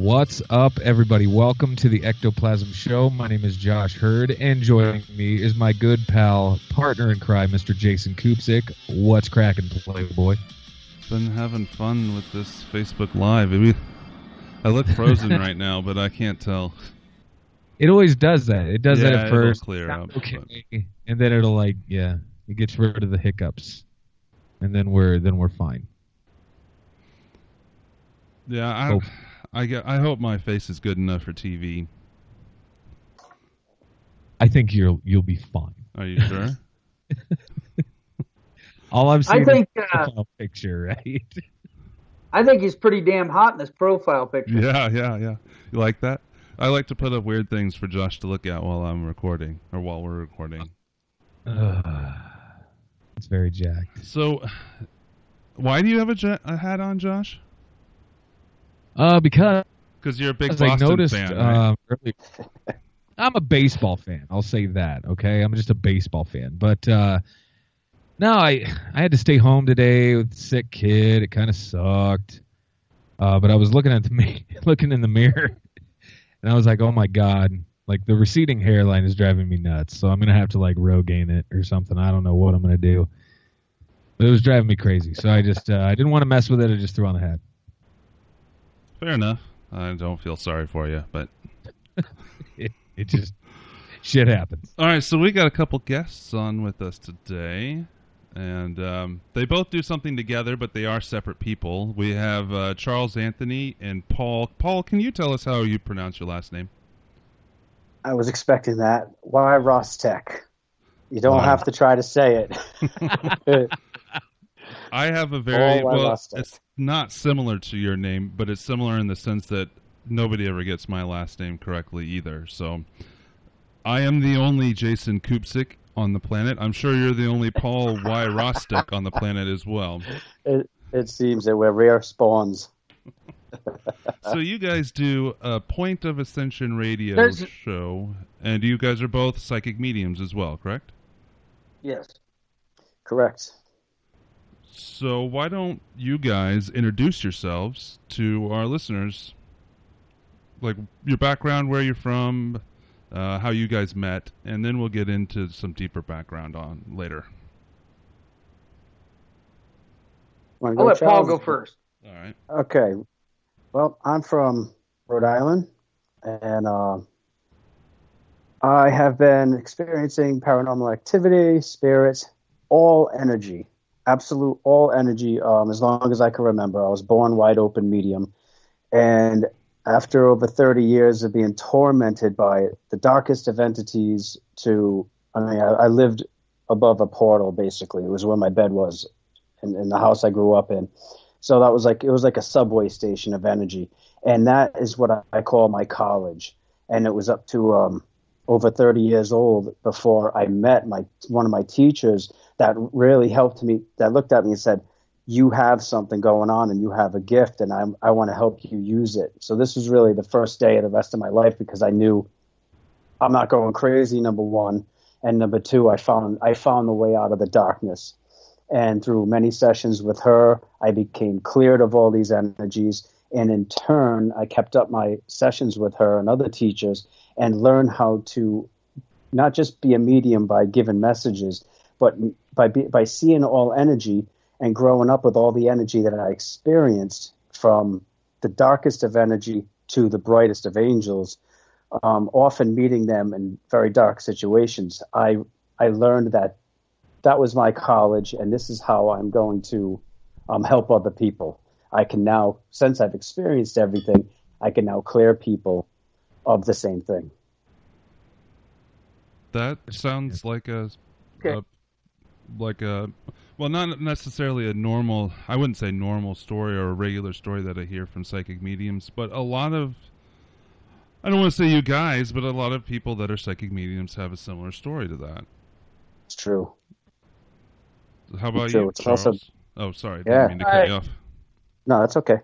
What's up, everybody? Welcome to the Ectoplasm Show. My name is Josh Hurd, and joining me is my good pal, partner in crime, Mr. Jason Kupsik. What's cracking, Playboy? Been having fun with this Facebook Live. I look frozen right now, but I can't tell. It always does that. It does that at first. It'll clear up. Okay, and then it'll it gets rid of the hiccups, and then we're fine. Yeah, I hope my face is good enough for TV. I think you'll be fine. Are you sure? All I've seen is a profile picture, right? I think he's pretty damn hot in this profile picture. Yeah. You like that? I like to put up weird things for Josh to look at while I'm recording, or while we're recording. It's very jacked. So, why do you have a hat on, Josh? Because you're a big Boston fan, right? I'm a baseball fan. I'll say that. Okay, I'm just a baseball fan. But no, I had to stay home today with a sick kid. It kind of sucked. But I was looking in the mirror, and I was like, oh my god, like the receding hairline is driving me nuts. So I'm gonna have to like Rogaine it or something. I don't know what I'm gonna do. But it was driving me crazy. So I just I didn't want to mess with it. I just threw on the hat. Fair enough. I don't feel sorry for you, but it just shit happens. All right, so we got a couple guests on with us today, and they both do something together, but they are separate people. We have Charles Anthony and Paul. Paul, can you tell us how you pronounce your last name? I was expecting that. Why Rostec? You don't have to try to say it. I have a it's not similar to your name, but it's similar in the sense that nobody ever gets my last name correctly either. So I am the only Jason Kupsik on the planet. I'm sure you're the only Paul Y. Rostek on the planet as well. It seems that we're rare spawns. So you guys do a Point of Ascension radio show, and you guys are both psychic mediums as well, correct? Yes. Correct. So why don't you guys introduce yourselves to our listeners? Like your background, where you're from, how you guys met, and then we'll get into some deeper background on later. I'll let Paul go first. All right. Okay. Well, I'm from Rhode Island, and I have been experiencing paranormal activity, spirits, all energy. Absolute all energy, as long as I can remember. I was born wide open medium. And after over 30 years of being tormented by the darkest of entities I lived above a portal, basically. It was where my bed was in the house I grew up in. So it was like a subway station of energy. And that is what I call my college. And it was up to over 30 years old before I met one of my teachers that really helped me, that looked at me and said, you have something going on and you have a gift, and I want to help you use it. So this was really the first day of the rest of my life, because I knew I'm not going crazy, number one. And number two, I found the way out of the darkness. And through many sessions with her, I became cleared of all these energies. And in turn, I kept up my sessions with her and other teachers and learned how to not just be a medium by giving messages, but by seeing all energy and growing up with all the energy that I experienced, from the darkest of energy to the brightest of angels, often meeting them in very dark situations. I learned that was my college, and this is how I'm going to help other people. I can now, since I've experienced everything, I can now clear people of the same thing. That sounds like well, not necessarily a normal, I wouldn't say normal story or a regular story that I hear from psychic mediums, but a lot of, I don't want to say you guys, but a lot of people that are psychic mediums have a similar story to that. It's true. How about you, Charles? Also, oh, sorry, didn't mean to cut you off. No, that's okay.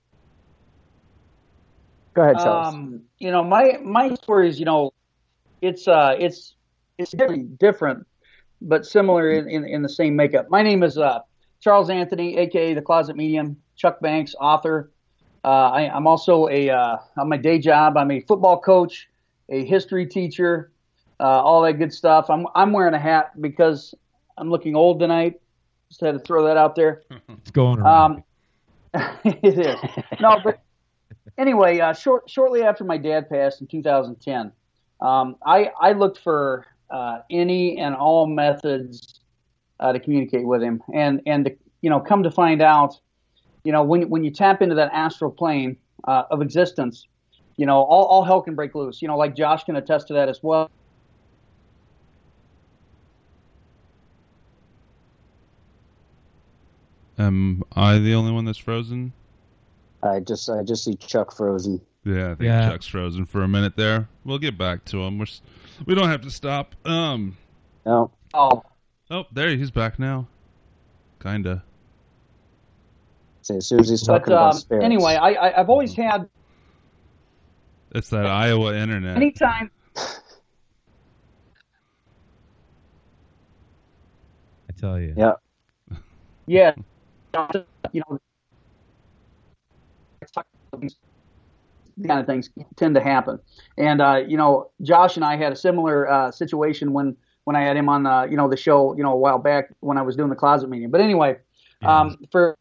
Go ahead, Charles. My story is, it's different, but similar in the same makeup. My name is Charles Anthony, a.k.a. The Closet Medium, Chuck Banks, author. I'm also on my day job, I'm a football coach, a history teacher, all that good stuff. I'm wearing a hat because I'm looking old tonight. Just had to throw that out there. It's going around. It is. No, but anyway, shortly after my dad passed in 2010, I looked for any and all methods to communicate with him, and to, come to find out, when you tap into that astral plane of existence, all hell can break loose. Like Josh can attest to that as well. Am I the only one that's frozen? I just see Chuck frozen. Yeah, I think Chuck's frozen for a minute there. We'll get back to him. We don't have to stop. No. Oh, there he's back now. Kinda. So as soon as he's talking about spirits. Anyway, I've always had. It's that Iowa internet. Anytime. I tell you. Yeah. Yeah. Kind of things tend to happen. And, Josh and I had a similar situation when I had him on, the show, a while back when I was doing the closet meeting. But anyway, for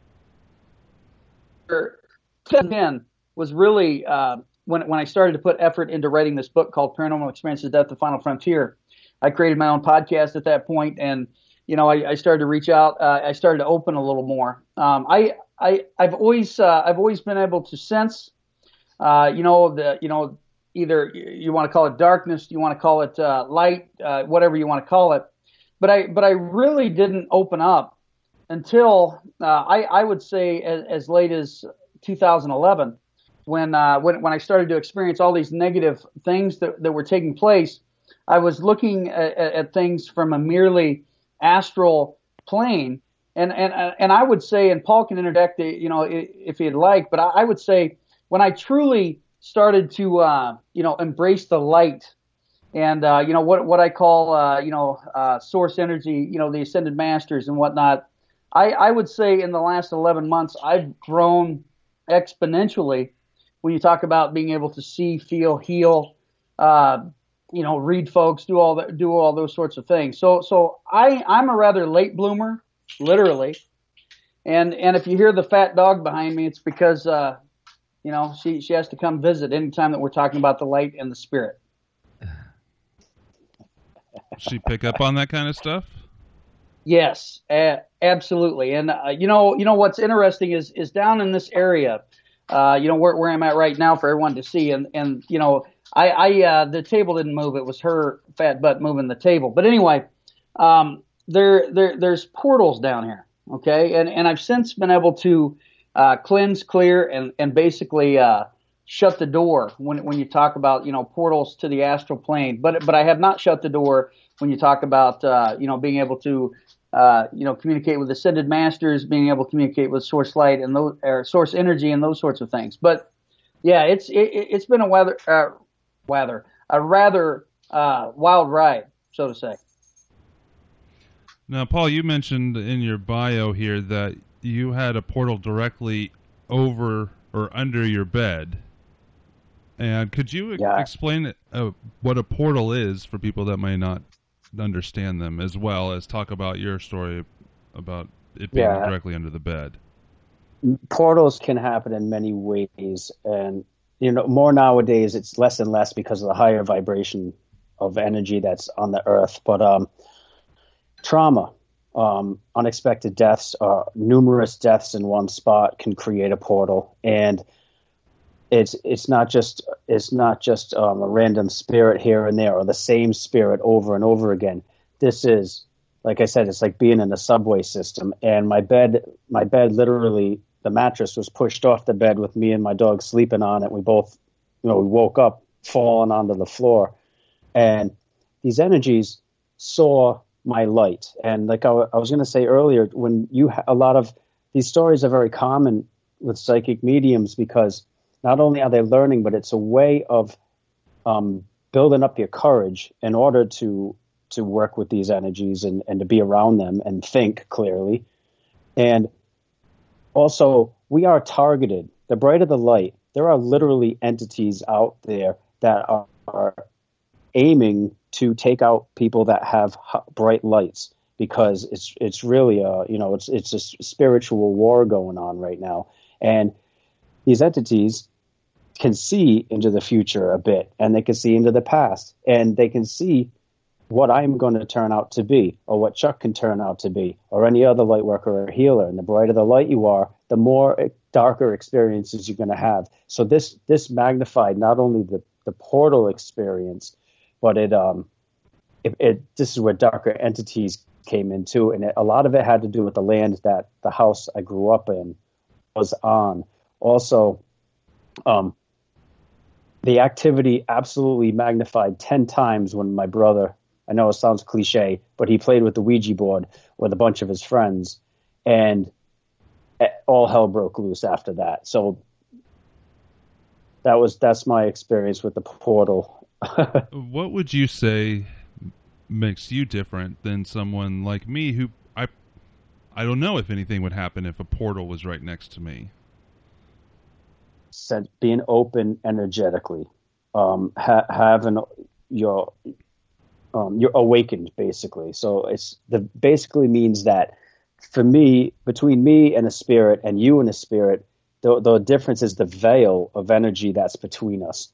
10 was really when I started to put effort into writing this book called Paranormal Experiences: Death, the Final Frontier. I created my own podcast at that point, and I started to reach out. I started to open a little more. I've always been able to sense, either you want to call it darkness, you want to call it light, whatever you want to call it. But I really didn't open up until I would say as late as 2011, when I started to experience all these negative things that were taking place. I was looking at things from a merely astral plane, and I would say, and Paul can interject, if he'd like, but I would say when I truly started to embrace the light, and what I call source energy, the ascended masters and whatnot, I would say in the last 11 months I've grown exponentially when you talk about being able to see, feel, heal, read folks, do all those sorts of things. So I'm a rather late bloomer, literally. And if you hear the fat dog behind me, it's because she has to come visit anytime that we're talking about the light and the spirit. She pick up on that kind of stuff? Yes, absolutely. And what's interesting is down in this area, where I'm at right now for everyone to see, and the table didn't move. It was her fat butt moving the table. But anyway, there's portals down here, okay? And I've since been able to cleanse, clear, and basically shut the door when you talk about portals to the astral plane. But I have not shut the door when you talk about being able to communicate with ascended masters, being able to communicate with source light and those, or source energy and those sorts of things. But yeah, it's been a rather wild ride, so to say. Now, Paul, you mentioned in your bio here that you had a portal directly over or under your bed. And could you explain what a portal is for people that may not understand them, as well as talk about your story about it being directly under the bed? Portals can happen in many ways, and more nowadays it's less and less because of the higher vibration of energy that's on the earth. But trauma, unexpected deaths, numerous deaths in one spot can create a portal, and it's not just a random spirit here and there or the same spirit over and over again. This is, like I said, it's like being in a subway system. And my bed literally, the mattress was pushed off the bed with me and my dog sleeping on it. We both, we woke up falling onto the floor, and these energies saw my light. And like I was going to say earlier, when a lot of these stories are very common with psychic mediums, because not only are they learning, but it's a way of building up your courage in order to work with these energies and to be around them and think clearly. And also, we are targeted the brighter the light, there are literally entities out there that are aiming to take out people that have bright lights, because it's really it's a spiritual war going on right now, and these entities can see into the future a bit, and they can see into the past, and they can see what I'm going to turn out to be, or what Chuck can turn out to be, or any other light worker or healer. And the brighter the light you are, the more darker experiences you're going to have. So this magnified not only the portal experience, but this is where darker entities came into, and a lot of it had to do with the land that the house I grew up in was on. Also, the activity absolutely magnified 10 times when my brother, I know it sounds cliche, but he played with the Ouija board with a bunch of his friends, and all hell broke loose after that. So that's my experience with the portal. What would you say makes you different than someone like me who I don't know if anything would happen if a portal was right next to me? Said being open energetically, having you're awakened basically. So basically means that for me, between me and a spirit and you and a spirit, the difference is the veil of energy that's between us.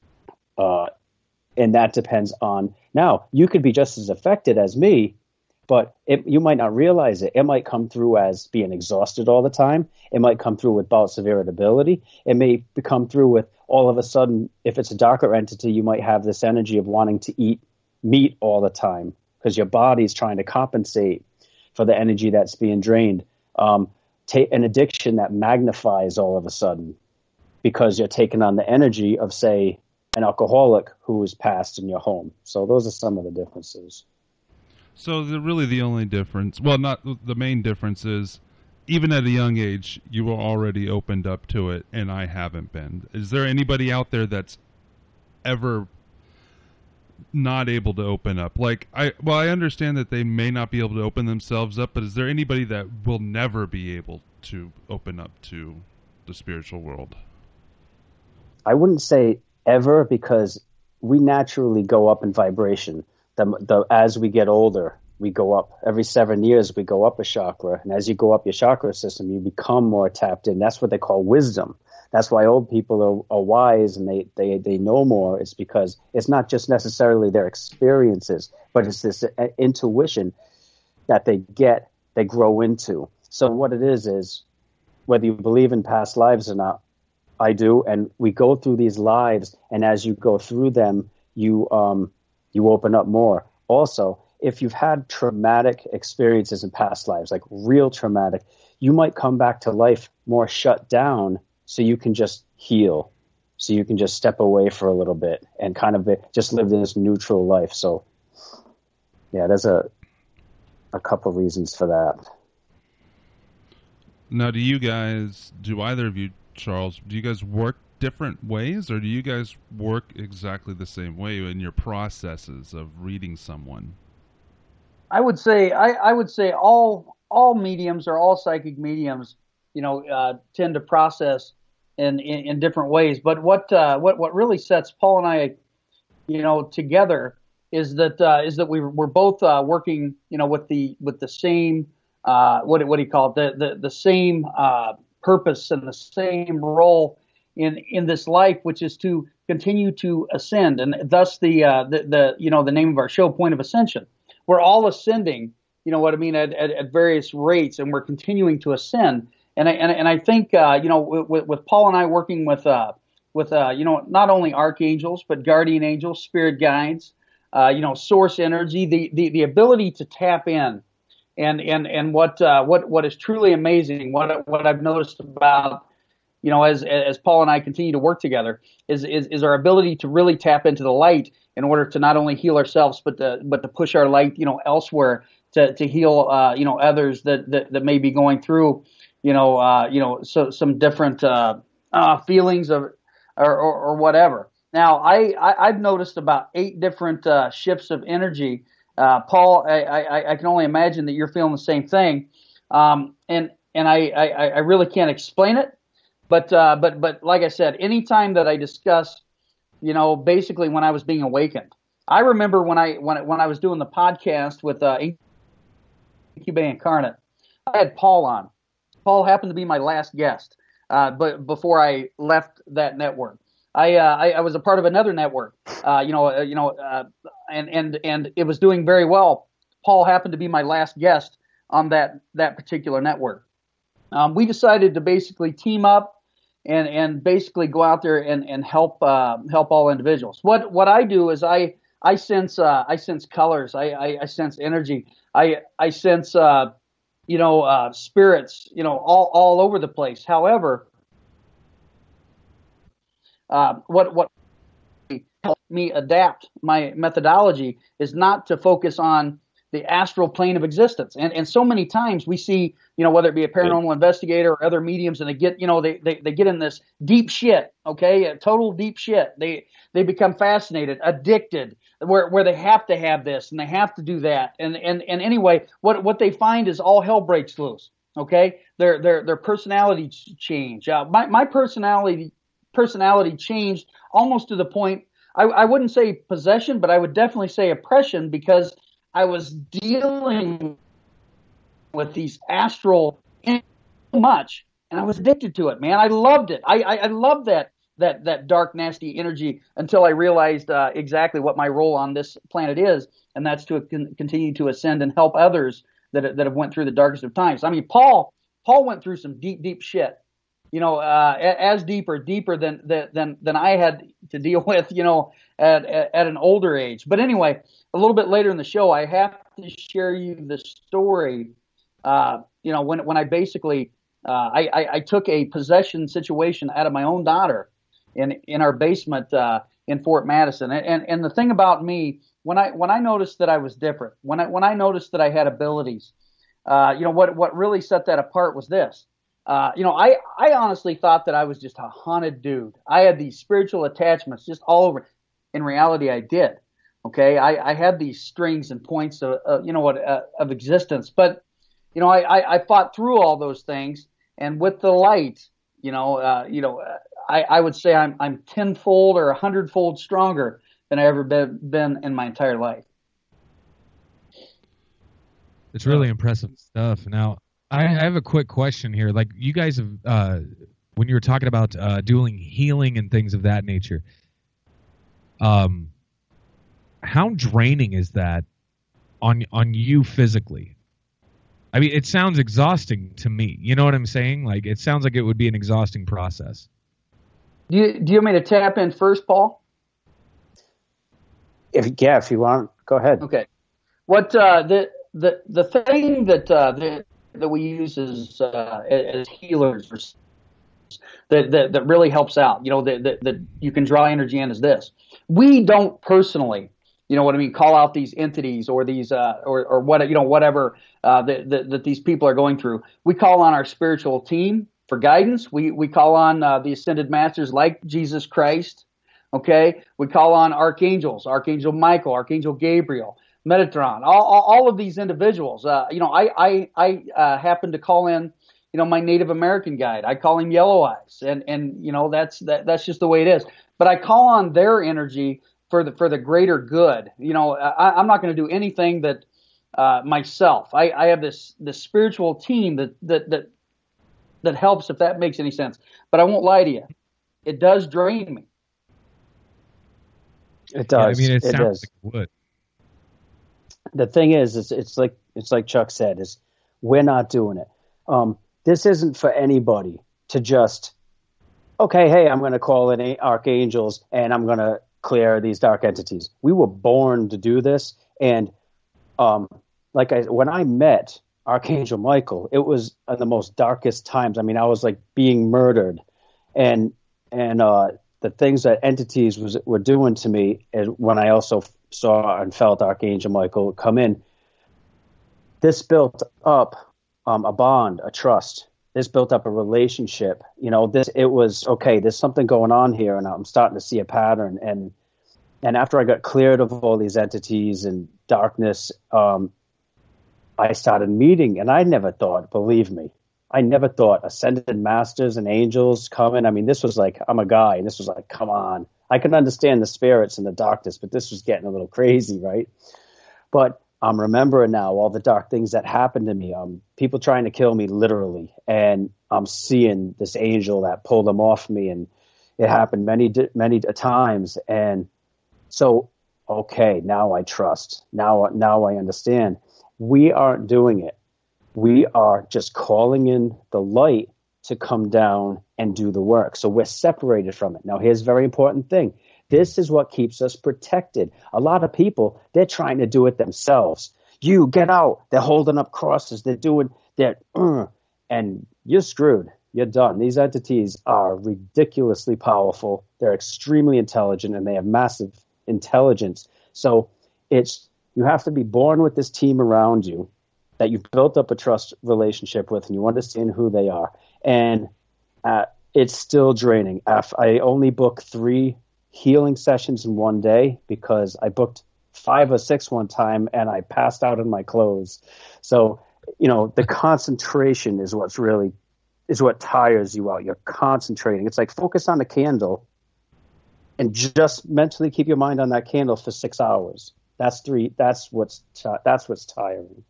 And that depends on, now you could be just as affected as me, but you might not realize it. It might come through as being exhausted all the time. It might come through with bouts of irritability. It may come through with, all of a sudden, if it's a darker entity, you might have this energy of wanting to eat meat all the time because your body's trying to compensate for the energy that's being drained. An addiction that magnifies all of a sudden because you're taking on the energy of, say, an alcoholic who is passed in your home. So those are some of the differences. So really the only difference, well, not the main difference, is even at a young age, you were already opened up to it, and I haven't been. Is there anybody out there that's ever not able to open up? I understand that they may not be able to open themselves up, but is there anybody that will never be able to open up to the spiritual world? I wouldn't say ever, because we naturally go up in vibration. As we get older, we go up. Every 7 years, we go up a chakra. And as you go up your chakra system, you become more tapped in. That's what they call wisdom. That's why old people are wise and they know more. It's because it's not just necessarily their experiences, but it's this intuition that they grow into. So what it is whether you believe in past lives or not, I do. And we go through these lives, and as you go through them, you open up more. Also, if you've had traumatic experiences in past lives, like real traumatic, you might come back to life more shut down, so you can just heal. So you can just step away for a little bit and kind of just live this neutral life. So, yeah, there's a couple reasons for that. Now, do either of you, Charles, do you guys work different ways, or do you guys work exactly the same way in your processes of reading someone? I would say all mediums or all psychic mediums, tend to process in different ways. But what really sets Paul and I, together is that we're both working, with the same what do you call it, the same purpose and the same role in this life, which is to continue to ascend, and thus the name of our show, Point of Ascension. We're all ascending, at various rates, and we're continuing to ascend. And I think with Paul and I working with not only archangels but guardian angels, spirit guides, source energy, the ability to tap in, and what is truly amazing, what I've noticed about, as Paul and I continue to work together, is our ability to really tap into the light in order to not only heal ourselves, but to push our light, elsewhere to heal, others that may be going through, so some different feelings or whatever. Now, I've noticed about 8 different shifts of energy. Paul, I can only imagine that you're feeling the same thing, and I really can't explain it. But like I said, anytime that I discuss, basically when I was being awakened, I remember when I was doing the podcast with Incubate Incarnate, I had Paul on. Paul happened to be my last guest, but before I left that network, I was a part of another network, and it was doing very well. Paul happened to be my last guest on that particular network. We decided to basically team up and basically go out there and help all individuals. What I do is I sense colors, I sense energy, I sense spirits, all over the place. However, what helped me adapt my methodology is not to focus on the astral plane of existence. And so many times we see, whether it be a paranormal investigator or other mediums, and they get, they get in this deep shit, okay, total deep shit. They become fascinated, addicted, where they have to have this and they have to do that. And anyway, what they find is all hell breaks loose. Okay, their personality change. My personality changed almost to the point, I wouldn't say possession, but I would definitely say oppression, because I was dealing with these astral so much, and I was addicted to it, man. I loved it. I loved that dark, nasty energy until I realized exactly what my role on this planet is, and that's to continue to ascend and help others that have went through the darkest of times. I mean, Paul went through some deep shit, as deeper than I had to deal with, at an older age. But anyway, a little bit later in the show, I have to share you the story. When I basically I took a possession situation out of my own daughter in our basement in Fort Madison. And the thing about me, when I noticed that I was different, when I noticed that I had abilities, what really set that apart was this. I honestly thought that I was just a haunted dude. I had these spiritual attachments just all over. In reality, I did. Okay, I had these strings and points of existence, but I fought through all those things, and with the light, I would say I'm tenfold or 100-fold stronger than I ever been in my entire life. It's really impressive stuff. Now, I have a quick question here. Like, you guys have, when you were talking about doing healing and things of that nature, how draining is that on you physically? I mean, it sounds exhausting to me. You know what I'm saying? Like, it sounds like it would be an exhausting process. Do you want me to tap in first, Paul? If you want, go ahead. Okay. What the thing that we use as healers that really helps out, that you can draw energy in, is this. We don't personally, call out these entities or these or what, whatever that these people are going through. We call on our spiritual team for guidance. We call on the ascended masters like Jesus Christ. Okay, we call on archangels, Archangel Michael, Archangel Gabriel, Metatron, all of these individuals. I happen to call in, my Native American guide. I call him Yellow Eyes, and that's just the way it is. But I call on their energy for the greater good. I'm not going to do anything that myself. I have this spiritual team that helps, if that makes any sense. But I won't lie to you, it does drain me. It does. Yeah, I mean, it sounds does. like it would. The thing is, it's like Chuck said, is we're not doing it. This isn't for anybody to just, okay, hey, I'm going to call in archangels and I'm going to clear these dark entities. We were born to do this, and when I met Archangel Michael, it was in the most darkest times. I mean, I was like being murdered, and the things that entities were doing to me, and when I also saw and felt Archangel Michael come in, this built up a bond, a trust. This built up a relationship. It was, okay, there's something going on here, and I'm starting to see a pattern. And after I got cleared of all these entities and darkness, I started meeting, and I never thought, believe me, I never thought ascended masters and angels coming. I mean, this was like, I'm a guy, and this was like, come on. I can understand the spirits and the darkness, but this was getting a little crazy, right? But I'm remembering now all the dark things that happened to me. People trying to kill me literally, and I'm seeing this angel that pulled them off me, and it happened many times. And so, okay, now I trust. Now I understand. We aren't doing it. We are just calling in the light to come down and do the work. So we're separated from it. Now, here's a very important thing. This is what keeps us protected. A lot of people, they're trying to do it themselves. You get out. They're holding up crosses. They're doing that. And you're screwed. You're done. These entities are ridiculously powerful. They're extremely intelligent, and they have massive intelligence. So you have to be born with this team around you that you've built up a trust relationship with, and you understand who they are. And it's still draining. I only book 3 healing sessions in one day because I booked 5 or 6 one time and I passed out in my clothes. So, the concentration is what tires you out. You're concentrating. It's like focus on the candle and just mentally keep your mind on that candle for 6 hours. That's what's tiring.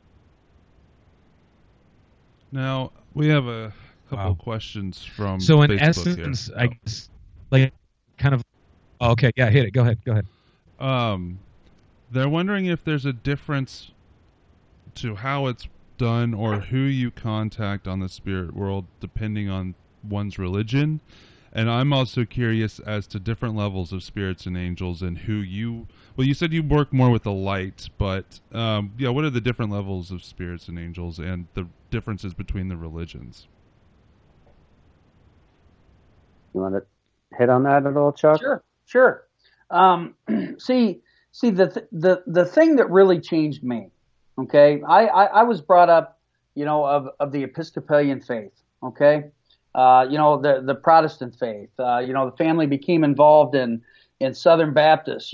Now, we have a couple questions from So in Facebook essence, here. I guess, like, kind of. Okay, yeah, hit it. Go ahead. They're wondering if there's a difference to how it's done or who you contact on the spirit world depending on one's religion. And I'm also curious as to different levels of spirits and angels and who you said you work more with the light, but what are the different levels of spirits and angels and the differences between the religions? You want to hit on that at all, Chuck? Sure. See, the thing that really changed me, okay, I was brought up, of the Episcopalian faith, okay, the Protestant faith, the family became involved in Southern Baptist,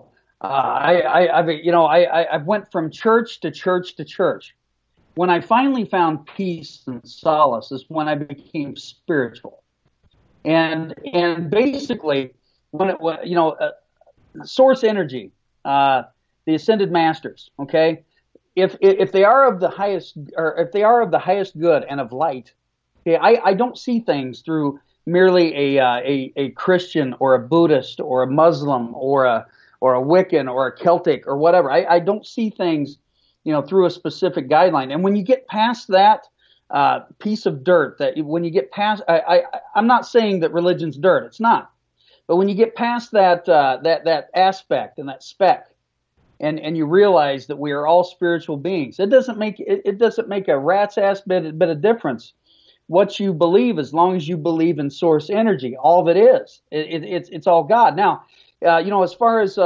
I went from church to church to church. When I finally found peace and solace is when I became spiritual. And basically, source energy, the ascended masters. Okay, if they are of the highest, or if they are of the highest good and of light, okay, I don't see things through merely a Christian or a Buddhist or a Muslim or a Wiccan or a Celtic or whatever. I don't see things, through a specific guideline. And when you get past that piece of dirt, when you get past, I'm not saying that religion's dirt. It's not. But when you get past that aspect and that speck, and you realize that we are all spiritual beings, it doesn't make a rat's ass bit of difference what you believe, as long as you believe in source energy. All of it is. It's all God. Now, as far as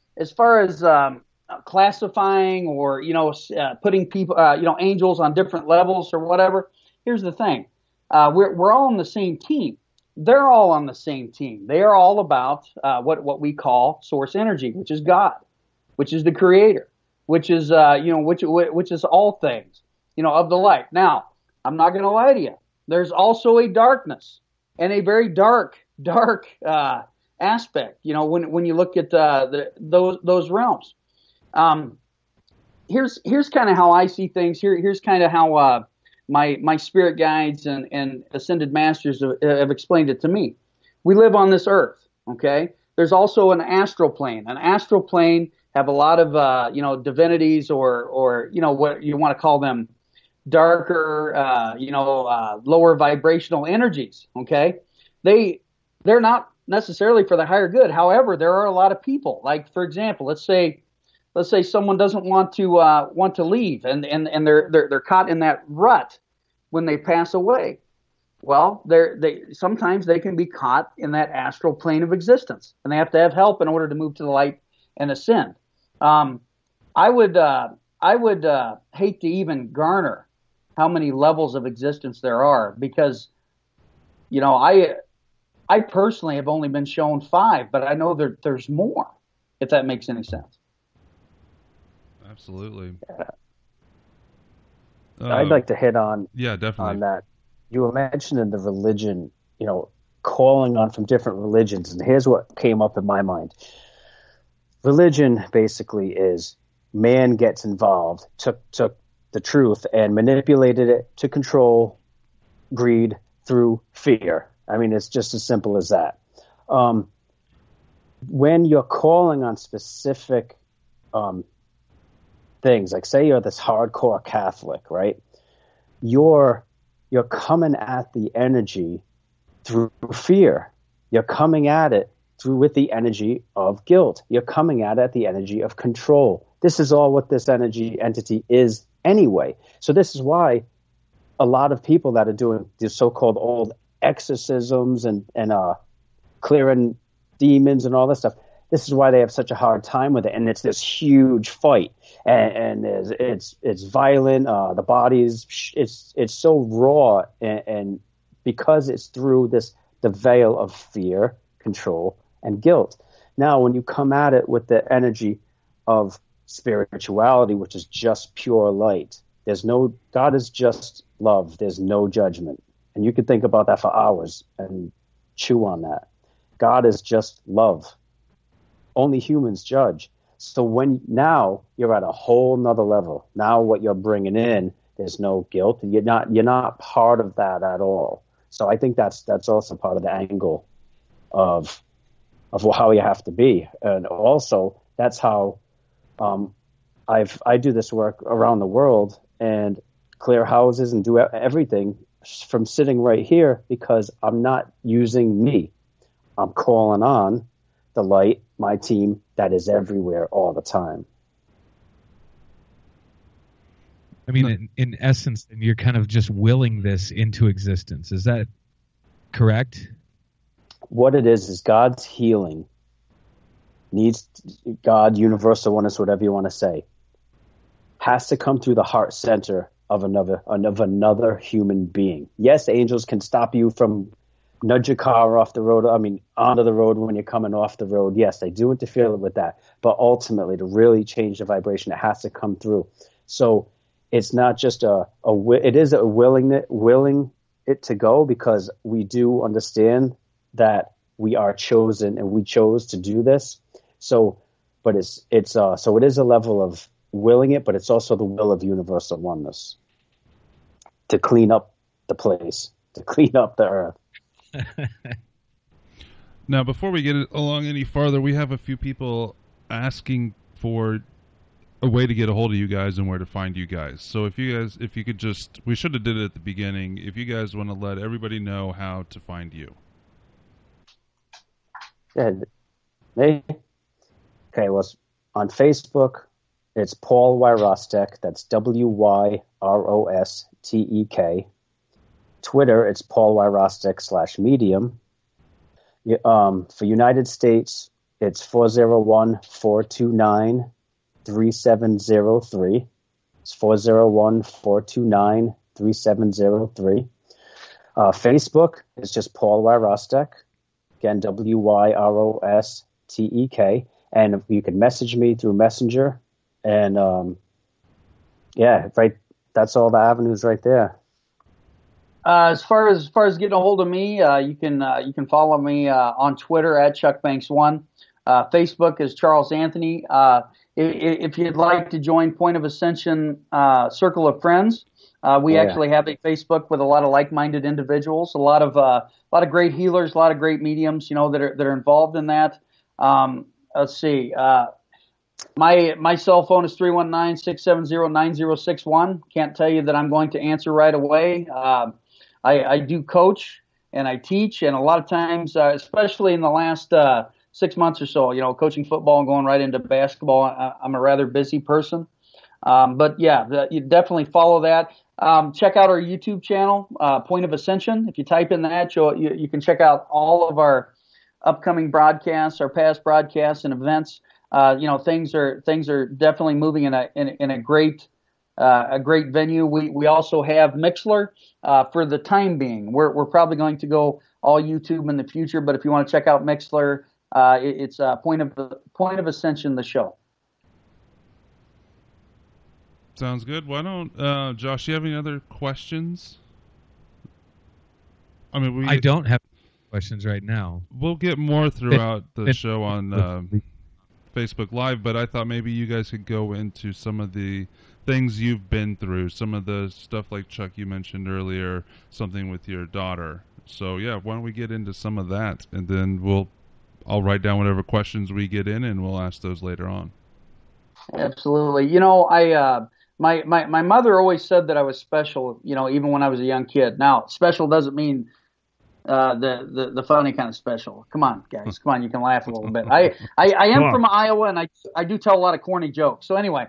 classifying or putting people, angels on different levels or whatever. Here's the thing: we're all on the same team. They're all on the same team. They are all about what we call source energy, which is God, which is the Creator, which is which is all things, of the light. Now, I'm not going to lie to you. There's also a darkness and a very dark aspect. When you look at those realms. Here's kind of how I see things. Here's kind of how my spirit guides and ascended masters have explained it to me. We live on this earth, okay? There's also an astral plane. An astral plane have a lot of divinities or what you want to call them, darker lower vibrational energies, okay? They're not necessarily for the higher good. However, there are a lot of people, like, for example, let's say someone doesn't want to leave and they're caught in that rut when they pass away. Well, sometimes they can be caught in that astral plane of existence, and they have to have help in order to move to the light and ascend. I would hate to even garner how many levels of existence there are, because I personally have only been shown 5, but I know there's more, if that makes any sense. Absolutely. I'd like to hit on definitely on that. You were mentioning the religion, calling on from different religions, and here's what came up in my mind. Religion basically is man gets involved, took the truth and manipulated it to control greed through fear. I mean, it's just as simple as that. When you're calling on specific things, like say you're this hardcore Catholic, right? You're coming at the energy through fear. You're coming at it with the energy of guilt. You're coming at it the energy of control. This is all what this entity is anyway. So this is why a lot of people that are doing these so-called old exorcisms and clearing demons and all this stuff, this is why they have such a hard time with it. And it's this huge fight, and it's violent. The body's it's so raw, and because it's through the veil of fear, control, and guilt. Now, when you come at it with the energy of spirituality, which is just pure light, God is just love. There's no judgment. And you could think about that for hours and chew on that. God is just love. Only humans judge. So now you're at a whole nother level. Now what you're bringing in, there's no guilt. You're not part of that at all. So I think that's also part of the angle of how you have to be. And also that's how I do this work around the world and clear houses and do everything from sitting right here, because I'm not using me. I'm calling on the light, my team that is everywhere all the time. I mean, in essence, then you're kind of just willing this into existence. Is that correct? What it is God's healing needs, God, universal oneness, whatever you want to say, has to come through the heart center of another human being. Yes, angels can stop you from nudge your car off the road. I mean, onto the road when you're coming off the road. Yes, they do interfere with that. But ultimately, to really change the vibration, it has to come through. So it's not just it is a willing it to go, because we do understand that we are chosen and we chose to do this. So, but so it is a level of willing it, but it's also the will of universal oneness to clean up the place, to clean up the earth. Now, before we get along any farther, we have a few people asking for a way to get a hold of you guys and where to find you guys. So if you could just, we should have did it at the beginning. If you guys want to let everybody know how to find you. Yeah. Me? Okay, well, on Facebook, it's Paul Wyrostek. That's WYROSTEK. Twitter, it's Paul Wyrostek /Medium. For United States, it's 401-429-3703. It's 401-429-3703. Facebook is just Paul Wyrostek. Again, WYROSTEK. And you can message me through Messenger. And right, that's all the avenues right there. As far as getting a hold of me, you can follow me on Twitter at ChuckBanks1. Facebook is Charles Anthony. If you'd like to join Point of Ascension Circle of Friends, we actually have a Facebook with a lot of like-minded individuals, a lot of great healers, a lot of great mediums, that are involved in that. Let's see. My cell phone is 319-670-9061. Can't tell you that I'm going to answer right away. I do coach and I teach, and a lot of times, especially in the last 6 months or so, coaching football and going right into basketball, I'm a rather busy person. But yeah, you definitely follow that. Check out our YouTube channel, Point of Ascension. If you type in that, you can check out all of our upcoming broadcasts, our past broadcasts and events. Things are definitely moving in a great venue. We also have Mixlr for the time being. We're probably going to go all YouTube in the future, but if you want to check out Mixlr, it's Point of Ascension, the show. Sounds good. Why don't Josh? You have any other questions? I mean, I don't have questions right now. We'll get more throughout the show on Facebook Live, but I thought maybe you guys could go into some of the things you've been through, some of the stuff like Chuck you mentioned earlier, something with your daughter. So yeah, why don't we get into some of that, and then I'll write down whatever questions we get in, and we'll ask those later on. Absolutely. My mother always said that I was special, even when I was a young kid. Now, special doesn't mean the funny kind of special. Come on, guys. Come on, you can laugh a little bit. I am from Iowa, and I do tell a lot of corny jokes. So anyway,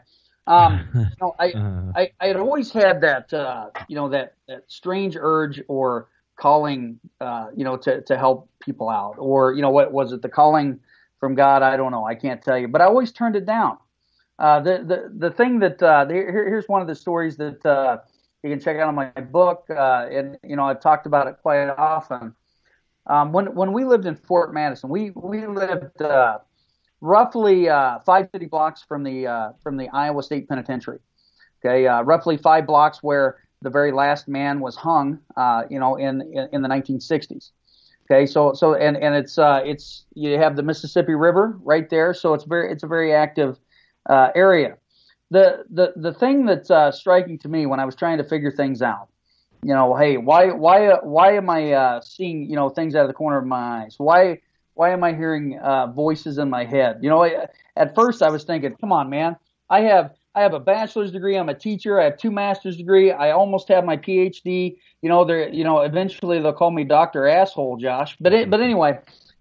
I had always had that that strange urge or calling to help people out, or what was it, the calling from God? I don't know. I can't tell you, but I always turned it down. The thing that here's one of the stories that you can check out on my book, and I've talked about it quite often. When we lived in Fort Madison, we lived roughly 5 city blocks from the Iowa State Penitentiary. Okay, roughly 5 blocks where the very last man was hung, in the 1960s. Okay, so it's you have the Mississippi River right there, so it's a very active area. The thing that's striking to me when I was trying to figure things out, hey, why am I seeing things out of the corner of my eyes? Why am I hearing voices in my head? At first I was thinking, come on, man, I have a bachelor's degree. I'm a teacher. I have 2 master's degree. I almost have my PhD. Eventually they'll call me Dr. Asshole Josh. But anyway,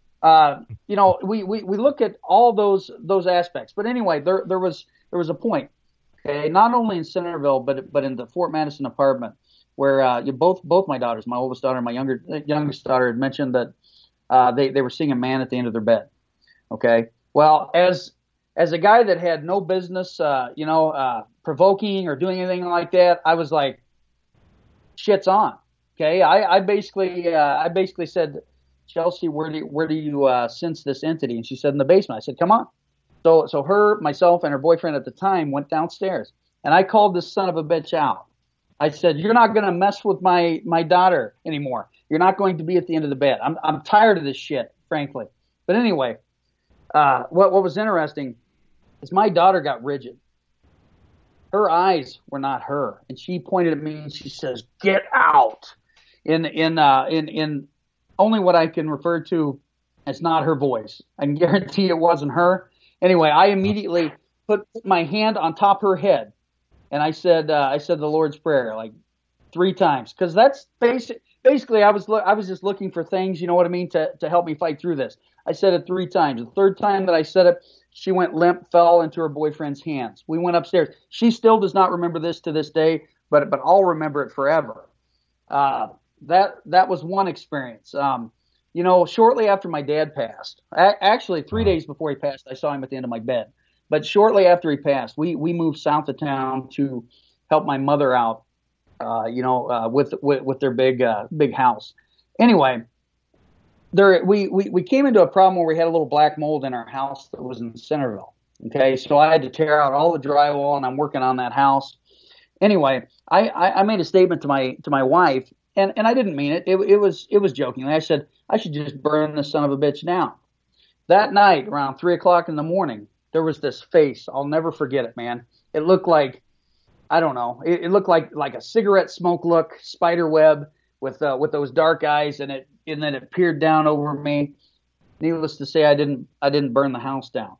we look at all those aspects. But anyway, there was a point. Okay, not only in Centerville, but in the Fort Madison apartment, where both my daughters, my oldest daughter and my youngest daughter, had mentioned that they were seeing a man at the end of their bed. Okay, well, as a guy that had no business, provoking or doing anything like that, I was like, shit's on. Okay, I basically said, Chelsea, where do you sense this entity? And she said, in the basement. I said, come on. So her, myself, and her boyfriend at the time went downstairs, and I called this son of a bitch out. I said, you're not going to mess with my daughter anymore. You're not going to be at the end of the bed. I'm tired of this shit, frankly. But anyway, what was interesting is my daughter got rigid. Her eyes were not her, and she pointed at me and she says, "Get out!" In only what I can refer to as not her voice. I can guarantee it wasn't her. Anyway, I immediately put my hand on top of her head, and I said the Lord's Prayer like 3 times, because that's basically I was just looking for things, you know what I mean, to help me fight through this. I said it 3 times. The 3rd time that I said it, she went limp, fell into her boyfriend's hands. We went upstairs. She still does not remember this to this day, but I'll remember it forever. That was one experience. Shortly after my dad passed, actually 3 days before he passed, I saw him at the end of my bed. But shortly after he passed, we moved south of town to help my mother out, with their big house. Anyway, we came into a problem where we had a little black mold in our house that was in Centerville. Okay, so I had to tear out all the drywall, and I'm working on that house. Anyway, I made a statement to my wife, and I didn't mean it. It was jokingly. I said I should just burn this son of a bitch down. That night, around 3 o'clock in the morning, there was this face. I'll never forget it, man. It looked like, I don't know. It looked like a cigarette smoke look, spider web with those dark eyes, and then it peered down over me. Needless to say, I didn't burn the house down.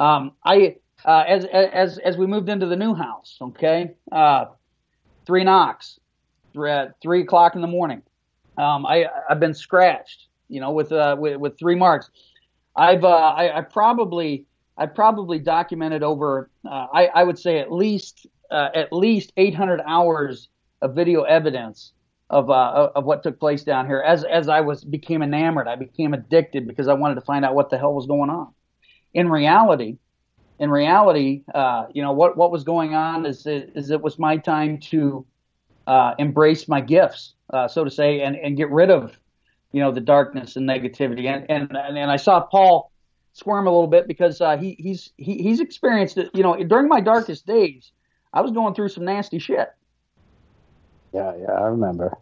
As we moved into the new house, okay, 3 knocks, 3 o'clock in the morning. I've been scratched, with 3 marks. I probably documented over, I would say at least 800 hours of video evidence of what took place down here. As I became enamored, I became addicted because I wanted to find out what the hell was going on. In reality, what was going on is it was my time to embrace my gifts, so to say, and get rid of, the darkness and negativity. And I saw Paul squirm a little bit because he's experienced it. During my darkest days, I was going through some nasty shit. Yeah, I remember.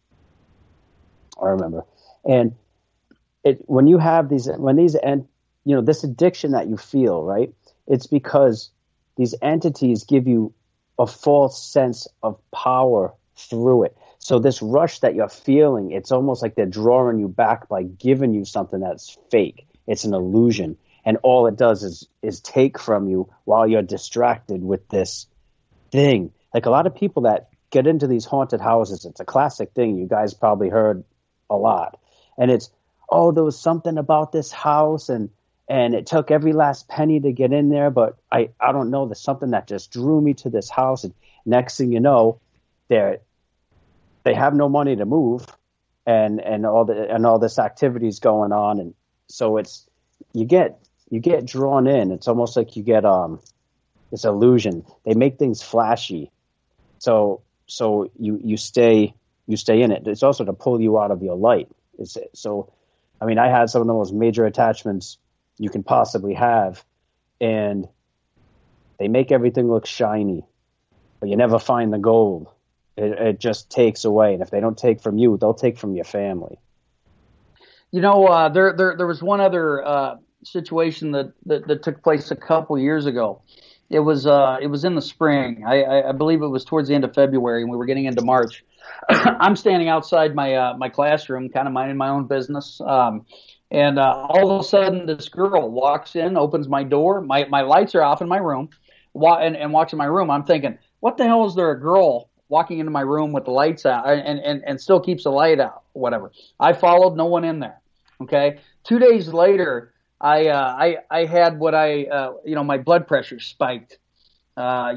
And when you have this addiction that you feel, right? It's because these entities give you a false sense of power through it. So this rush that you're feeling, it's almost like they're drawing you back by giving you something that's fake. It's an illusion. And all it does is take from you while you're distracted with this thing. Like a lot of people that get into these haunted houses, it's a classic thing. You guys probably heard a lot. And it's, oh, there was something about this house and it took every last penny to get in there, but I don't know, there's something that just drew me to this house. And next thing you know, they have no money to move and all this activity's going on. And so it's, you get drawn in. It's almost like you get this illusion. They make things flashy. So you stay in it. It's also to pull you out of your light. So, I mean, I had some of the most major attachments you can possibly have, and they make everything look shiny, but you never find the gold. It just takes away, and if they don't take from you, they'll take from your family. You know, there was one other situation that took place a couple years ago. It was in the spring. I believe it was towards the end of February, and we were getting into March. I'm standing outside my classroom, kind of minding my own business, and all of a sudden, this girl walks in, opens my door. My lights are off in my room, and walks in my room. I'm thinking, what the hell is there a girl walking into my room with the lights out and still keeps the light out? Whatever. I followed, no one in there. Okay. 2 days later, I had what my blood pressure spiked. I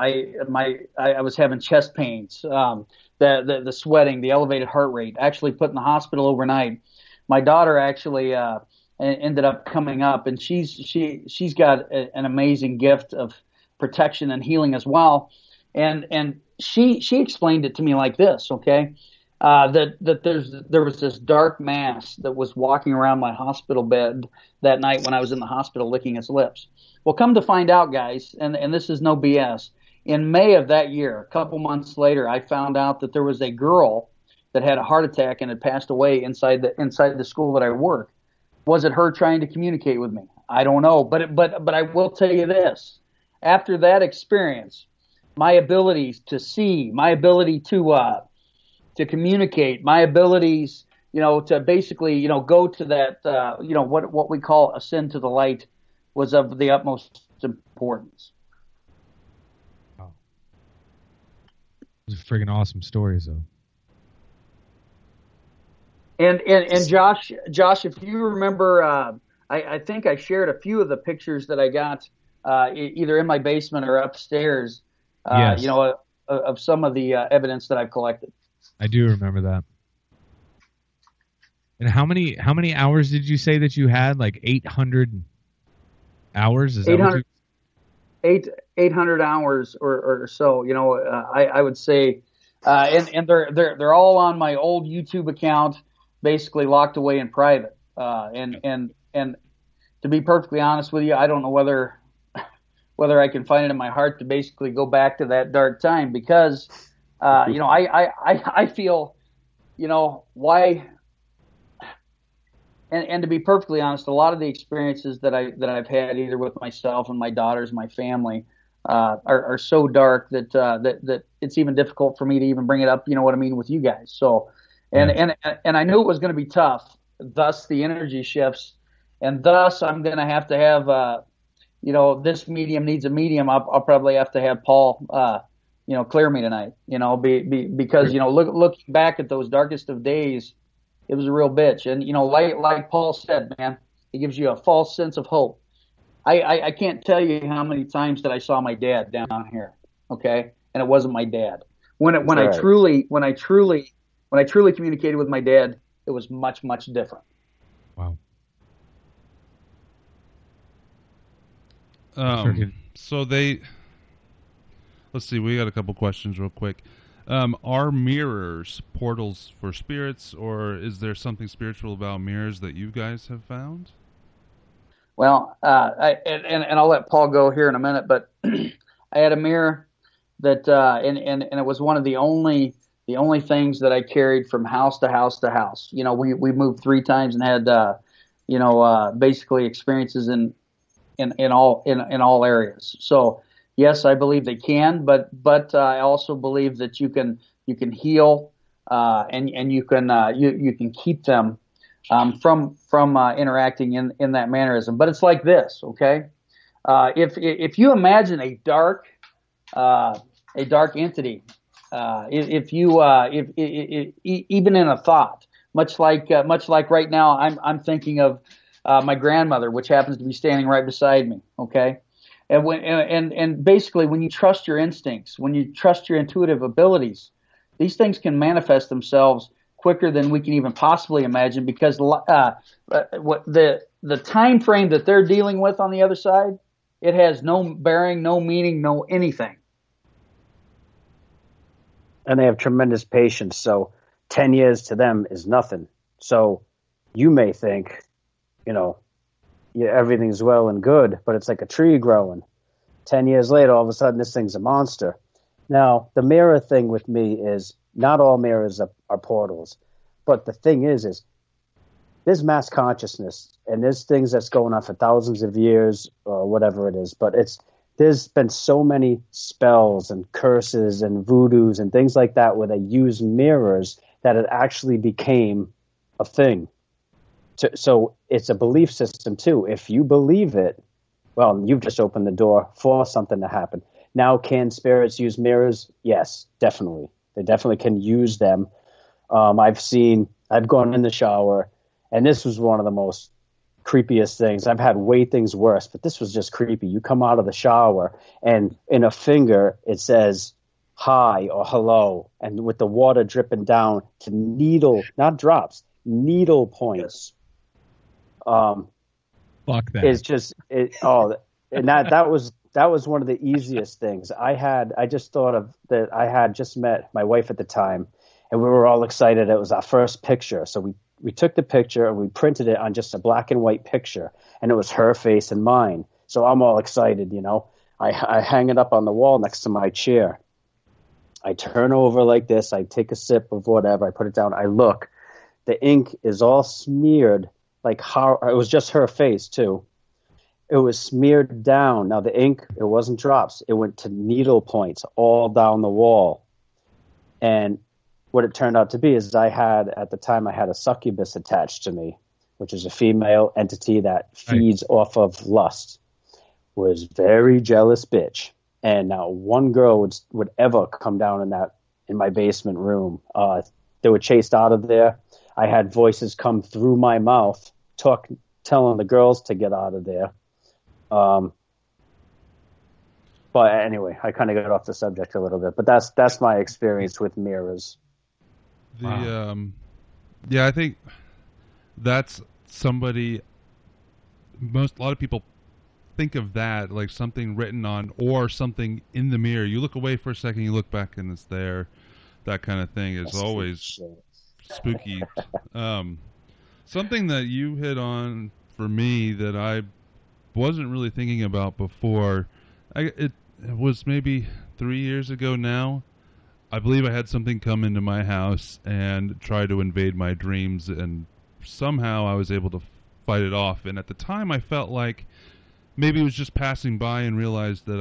was having chest pains, the sweating, the elevated heart rate, actually put in the hospital overnight. My daughter actually ended up coming up, and she's got an amazing gift of protection and healing as well. And she explained it to me like this, okay? That there was this dark mass that was walking around my hospital bed that night when I was in the hospital licking its lips. Well, come to find out, guys, and this is no BS. In May of that year, a couple months later, I found out that there was a girl that had a heart attack and had passed away inside the school that I work. Was it her trying to communicate with me? I don't know, but I will tell you this: after that experience, my abilities to see, my ability to communicate, my abilities, to basically, go to that, what we call ascend to the light, was of the utmost importance. Wow. Those are friggin' awesome stories, though. And Josh, if you remember, I think I shared a few of the pictures that I got either in my basement or upstairs, yes. Of some of the evidence that I've collected. I do remember that. And how many hours did you say that you had? Like 800 hours? Is 800, that 800 hours or so? I would say, and they're all on my old YouTube account, basically locked away in private. And to be perfectly honest with you, I don't know whether I can find it in my heart to basically go back to that dark time, because I feel, why. And to be perfectly honest, a lot of the experiences that I've had, either with myself and my daughters, my family, are so dark that it's even difficult for me to even bring it up. You know what I mean, with you guys. So, and I knew it was going to be tough. Thus, the energy shifts, and thus I'm going to have this medium needs a medium. I'll probably have to have Paul, clear me tonight. Because looking back at those darkest of days, it was a real bitch. And, like Paul said, man, it gives you a false sense of hope. I can't tell you how many times that I saw my dad down here. Okay. And it wasn't my dad. When I truly communicated with my dad, it was much, much different. Wow. So let's see, we got a couple questions real quick. Are mirrors portals for spirits, or is there something spiritual about mirrors that you guys have found? Well, and I'll let Paul go here in a minute, but I had a mirror that and it was one of the only things that I carried from house to house to house. You know, we moved 3 times and had basically experiences in all areas. So yes, I believe they can, but I also believe that you can heal and you can keep them from interacting in that mannerism. But it's like this, okay? If you imagine a dark entity, if even in a thought, much like right now, I'm thinking of my grandmother, which happens to be standing right beside me. Okay, and basically, when you trust your instincts, when you trust your intuitive abilities, these things can manifest themselves quicker than we can even possibly imagine, because what the time frame that they're dealing with on the other side, it has no bearing, no meaning, no anything. And they have tremendous patience. So 10 years to them is nothing. So you may think, everything's well and good, but it's like a tree growing. 10 years later, all of a sudden, this thing's a monster. Now, the mirror thing with me is not all mirrors are portals. But the thing is there's mass consciousness, and there's things that's going on for thousands of years or whatever it is. But there's been so many spells and curses and voodoos and things like that where they use mirrors that it actually became a thing. So it's a belief system too. If you believe it, well, you've just opened the door for something to happen. Now, can spirits use mirrors? Yes, definitely. They definitely can use them. I've gone in the shower, and this was one of the most creepiest things. I've had way things worse, but this was just creepy. You come out of the shower, and in a finger it says hi or hello, and with the water dripping down to needle, not drops, needle points. Fuck that. It's just and that was one of the easiest things. I just thought of that. I had just met my wife at the time, and we were all excited. It was our first picture, so we took the picture and we printed it on just a black and white picture, and it was her face and mine. So I'm all excited, I hang it up on the wall next to my chair. I turn over like this. I take a sip of whatever. I put it down. I look. The ink is all smeared, like how it was just her face too. It was smeared down. Now the ink, it wasn't drops. It went to needle points all down the wall. And what it turned out to be is at the time I had a succubus attached to me, which is a female entity that feeds off of lust. Was very jealous bitch. And now one girl would ever come down in my basement room. They were chased out of there. I had voices come through my mouth, telling the girls to get out of there. But anyway, I kind of got off the subject a little bit, but that's my experience with mirrors. I think that's somebody. A lot of people think of that like something written on or something in the mirror. You look away for a second, you look back, and it's there. That kind of thing is always spooky. Something that you hit on for me that I wasn't really thinking about before. It was maybe 3 years ago now. I believe I had something come into my house and try to invade my dreams, and somehow I was able to fight it off. And at the time, I felt like maybe it was just passing by, and realized that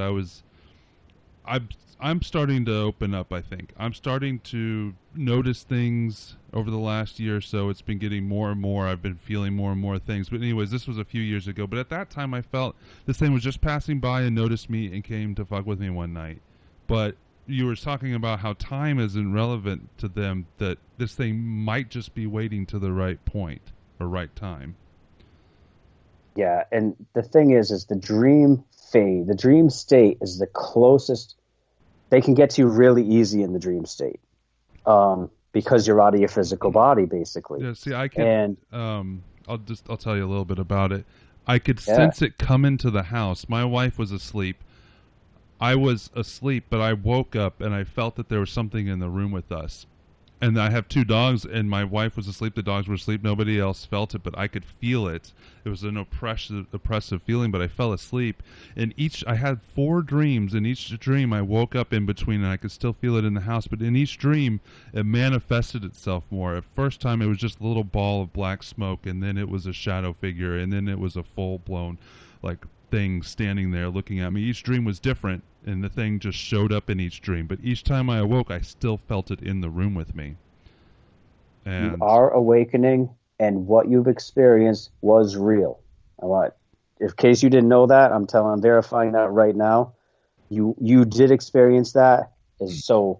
I'm starting to open up, I think. I'm starting to notice things over the last year or so. It's been getting more and more. I've been feeling more and more things. But anyways, this was a few years ago. But at that time, I felt this thing was just passing by and noticed me and came to fuck with me one night. But you were talking about how time isn't relevant to them, that this thing might just be waiting to the right point or right time. Yeah, and the thing is the dream phase, the dream state is the closest they can get to you really easy in the dream state, because you're out of your physical body, basically. Yeah, see, I can, and I'll tell you a little bit about it. I could sense it come into the house. My wife was asleep. I was asleep, but I woke up and I felt that there was something in the room with us. and I have 2 dogs, and my wife was asleep. The dogs were asleep. Nobody else felt it, but I could feel it. It was an oppressive feeling, but I fell asleep. And I had 4 dreams. In each dream, I woke up in between, and I could still feel it in the house. But in each dream, it manifested itself more. At first time, it was just a little ball of black smoke, and then it was a shadow figure, and then it was a full-blown, like, thing standing there looking at me. Each dream was different, and the thing just showed up in each dream. But each time I awoke, I still felt it in the room with me. And you are awakening, and what you've experienced was real. In case you didn't know that, I'm verifying that right now. You did experience that, so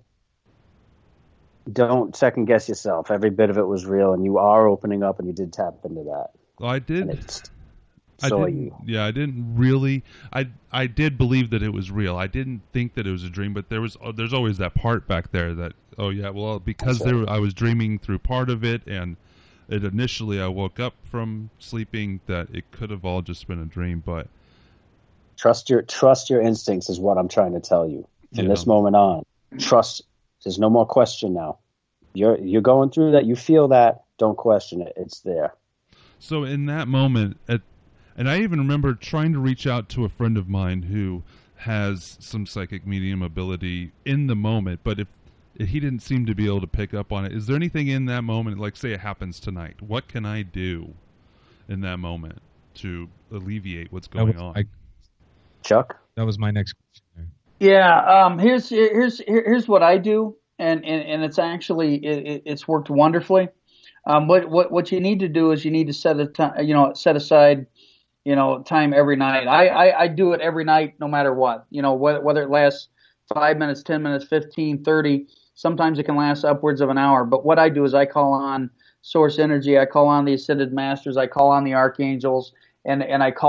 don't second guess yourself. Every bit of it was real, and you are opening up, and you did tap into that. Well, I did. I didn't really. I did believe that it was real. I didn't think that it was a dream, but there's always that part back there that, oh yeah, well, because I was dreaming through part of it, and initially I woke up from sleeping, that it could have all just been a dream. But trust your instincts is what I'm trying to tell you. From this moment on, trust. There's no more question now. You're going through that. You feel that. Don't question it. It's there. So in that moment, and I even remember trying to reach out to a friend of mine who has some psychic medium ability in the moment, but if he didn't seem to be able to pick up on it, is there anything in that moment, like say it happens tonight, what can I do in that moment to alleviate what's going on? Chuck? That was my next question. Yeah, here's what I do, and it's actually it's worked wonderfully. What you need to do is you need to set aside time every night. I do it every night, no matter what. Whether it lasts 5 minutes, 10 minutes, 15, 30. Sometimes it can last upwards of an hour. But what I do is I call on source energy. I call on the ascended masters. I call on the archangels, and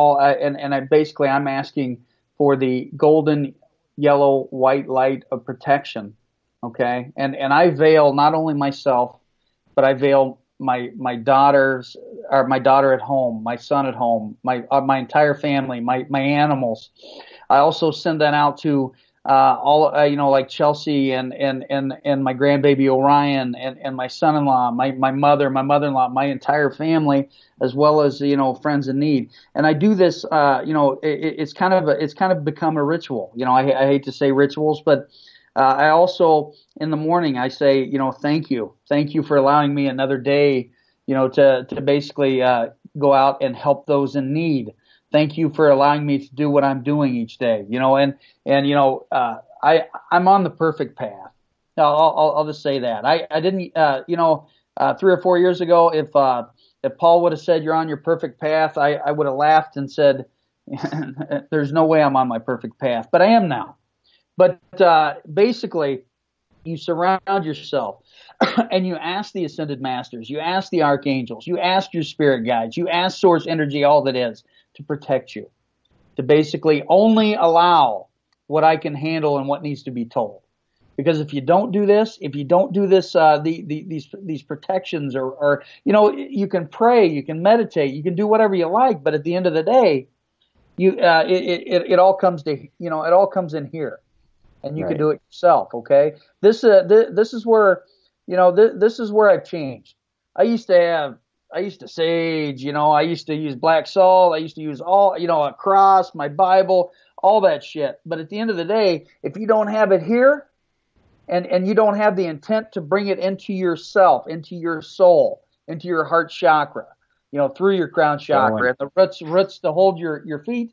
I'm asking for the golden, yellow, white light of protection. Okay, and I veil not only myself, but I veil my daughters, or my daughter at home, my son at home, my entire family, my animals. I also send that out to all like Chelsea and my grandbaby Orion and my son-in-law, my mother, my mother-in-law, my entire family, as well as friends in need. And I do this it's kind of become a ritual. I hate to say rituals, but I also, in the morning, I say, thank you for allowing me another day, to basically go out and help those in need. Thank you for allowing me to do what I'm doing each day, I'm on the perfect path. I'll just say that. I didn't, 3 or 4 years ago, if Paul would have said you're on your perfect path, I would have laughed and said, there's no way I'm on my perfect path, but I am now. But basically, you surround yourself and you ask the ascended masters, you ask the archangels, you ask your spirit guides, you ask source energy, all that is, to protect you, to basically only allow what I can handle and what needs to be told. Because if you don't do this, these protections are you can pray, you can meditate, you can do whatever you like, but at the end of the day, it all comes to it all comes in here. And you can do it yourself, okay? This is where, this is where I've changed. I used to sage, I used to use black salt, I used to use a cross, my Bible, all that shit. But at the end of the day, if you don't have it here, and you don't have the intent to bring it into yourself, into your soul, into your heart chakra, through your crown chakra, and the roots to hold your feet,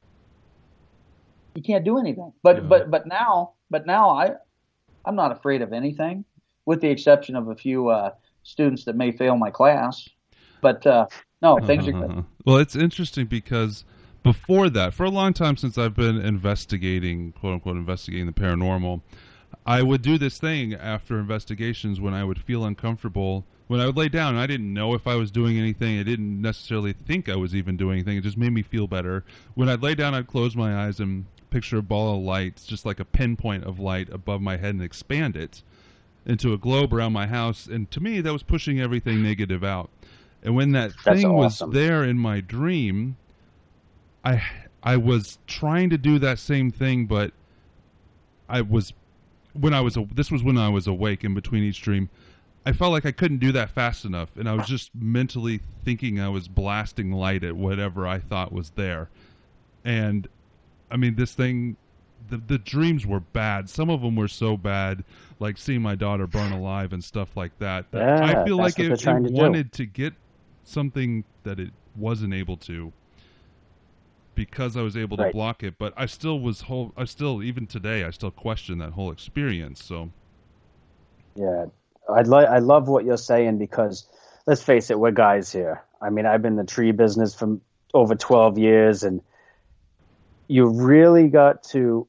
you can't do anything. But now I'm not afraid of anything, with the exception of a few students that may fail my class. But no, things are good. Well, it's interesting because before that, for a long time since I've been investigating, quote unquote, investigating the paranormal, I would do this thing after investigations when I would feel uncomfortable. When I would lay down, I didn't know if I was doing anything. I didn't necessarily think I was even doing anything. It just made me feel better. When I'd lay down, I'd close my eyes and picture a ball of light, just like a pinpoint of light above my head, and expand it into a globe around my house. And to me, that was pushing everything negative out. And when that thing was there in my dream, I was trying to do that same thing, but this was when I was awake in between each dream. I felt like I couldn't do that fast enough, and I was just mentally thinking I was blasting light at whatever I thought was there. And I mean, this thing, the dreams were bad. Some of them were so bad, like seeing my daughter burn alive and stuff like that. Yeah, I feel like it wanted to get something that it wasn't able to, because I was able to block it. But I still even today, I still question that whole experience. So yeah, I love what you're saying, because let's face it, we're guys here. I mean, I've been in the tree business for over 12 years, and you really got to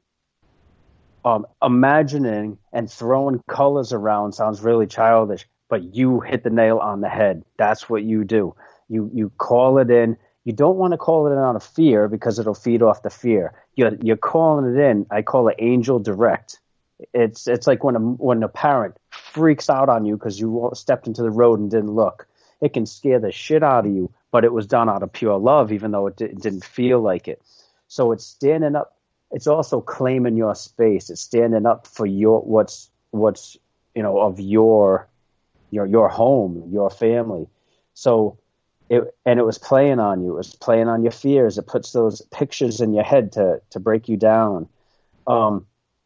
imagining and throwing colors around sounds really childish, but you hit the nail on the head. That's what you do. You call it in. You don't want to call it in out of fear, because it'll feed off the fear. You're calling it in. I call it angel direct. It's like when a parent freaks out on you because you stepped into the road and didn't look. It can scare the shit out of you, but it was done out of pure love, even though it didn't feel like it. So it's standing up. It's also claiming your space. It's standing up for what's of your home, your family. So it was playing on you. It was playing on your fears. It puts those pictures in your head to break you down. Call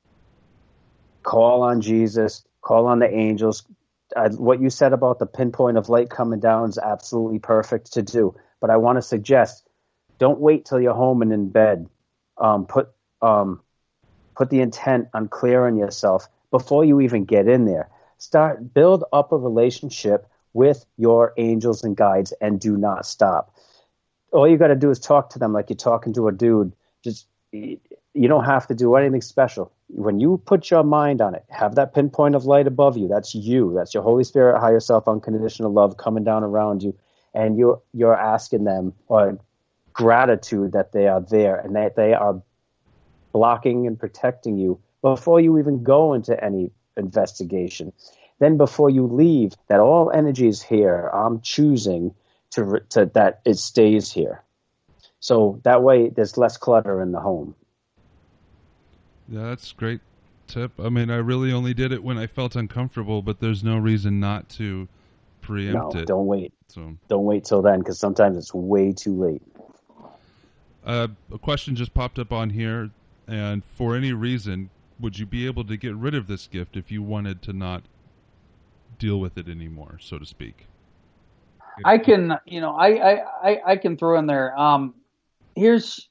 on Jesus. Call on the angels. What you said about the pinpoint of light coming down is absolutely perfect to do. But I want to suggest, don't wait till you're home and in bed. Put the intent on clearing yourself before you even get in there. Build up a relationship with your angels and guides, and do not stop. All you got to do is talk to them like you're talking to a dude. You don't have to do anything special. When you put your mind on it, have that pinpoint of light above you. That's you. That's your Holy Spirit, higher self, unconditional love coming down around you, and you're asking them, or gratitude that they are there and that they are blocking and protecting you before you even go into any investigation. Then before you leave, that all energy is here. I'm choosing to that it stays here. So that way there's less clutter in the home. Yeah, that's a great tip. I mean, I really only did it when I felt uncomfortable, but there's no reason not to preempt it. Don't wait. Don't wait till then, because sometimes it's way too late. A question just popped up on here, and for any reason, would you be able to get rid of this gift if you wanted to not deal with it anymore, so to speak? I can, I can throw in there. Here's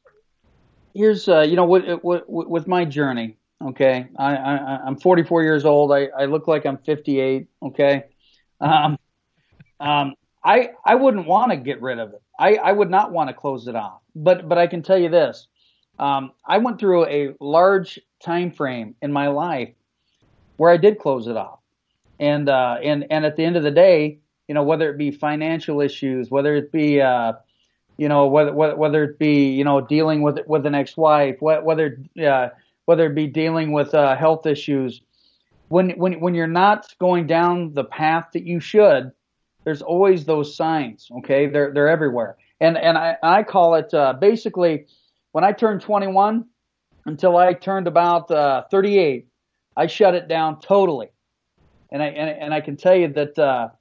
with my journey. Okay, I'm 44 years old. I look like I'm 58. Okay, I wouldn't want to get rid of it. I would not want to close it off. But I can tell you this. I went through a large time frame in my life where I did close it off. And at the end of the day, whether it be financial issues, whether it be whether it be dealing with an ex-wife, whether it be dealing with health issues, when you're not going down the path that you should, there's always those signs. Okay, they're everywhere. And I call it basically when I turned 21 until I turned about 38, I shut it down totally. And I can tell you that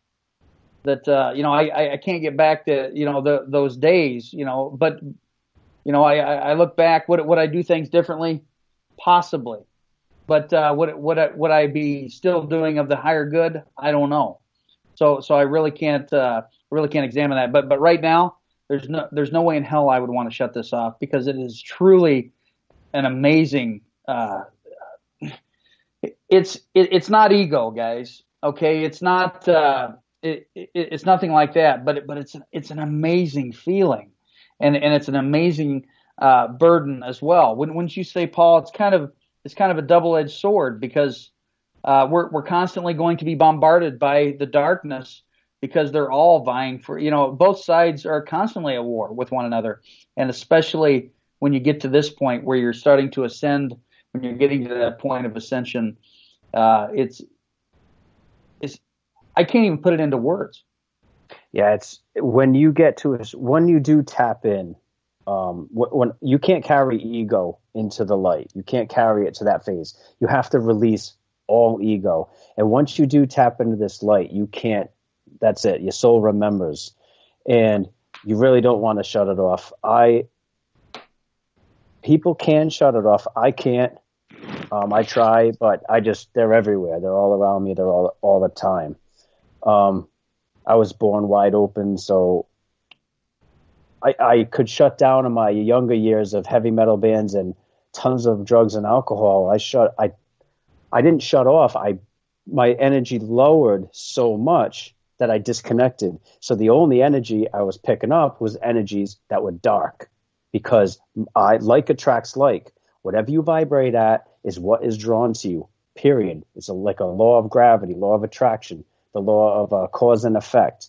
I can't get back to those days, but I look back, would I do things differently? Possibly. But would I be still doing of the higher good? I don't know. So I really can't examine that. But right now, there's no way in hell I would want to shut this off, because it is truly an amazing. It's not ego, guys. Okay, it's not. It's nothing like that. But it's an amazing feeling, and it's an amazing burden as well. Wouldn't you say, Paul? It's kind of a double-edged sword, because we're constantly going to be bombarded by the darkness, because they're all vying for, both sides are constantly at war with one another. And especially when you get to this point where you're starting to ascend, when you're getting to that point of ascension, it's I can't even put it into words. Yeah, it's when you do tap in, when you can't carry ego into the light, you can't carry it to that phase. You have to release all ego. And once you do tap into this light, you can't, that's it. Your soul remembers. And you really don't want to shut it off. People can shut it off. I can't. I try, but they're everywhere. They're all around me. They're all the time. I was born wide open, so I could shut down in my younger years of heavy metal bands and tons of drugs and alcohol. I didn't shut off. My energy lowered so much that I disconnected. So the only energy I was picking up was energies that were dark, because like attracts like. Whatever you vibrate at is what is drawn to you, period. It's like a law of gravity, law of attraction, the law of cause and effect.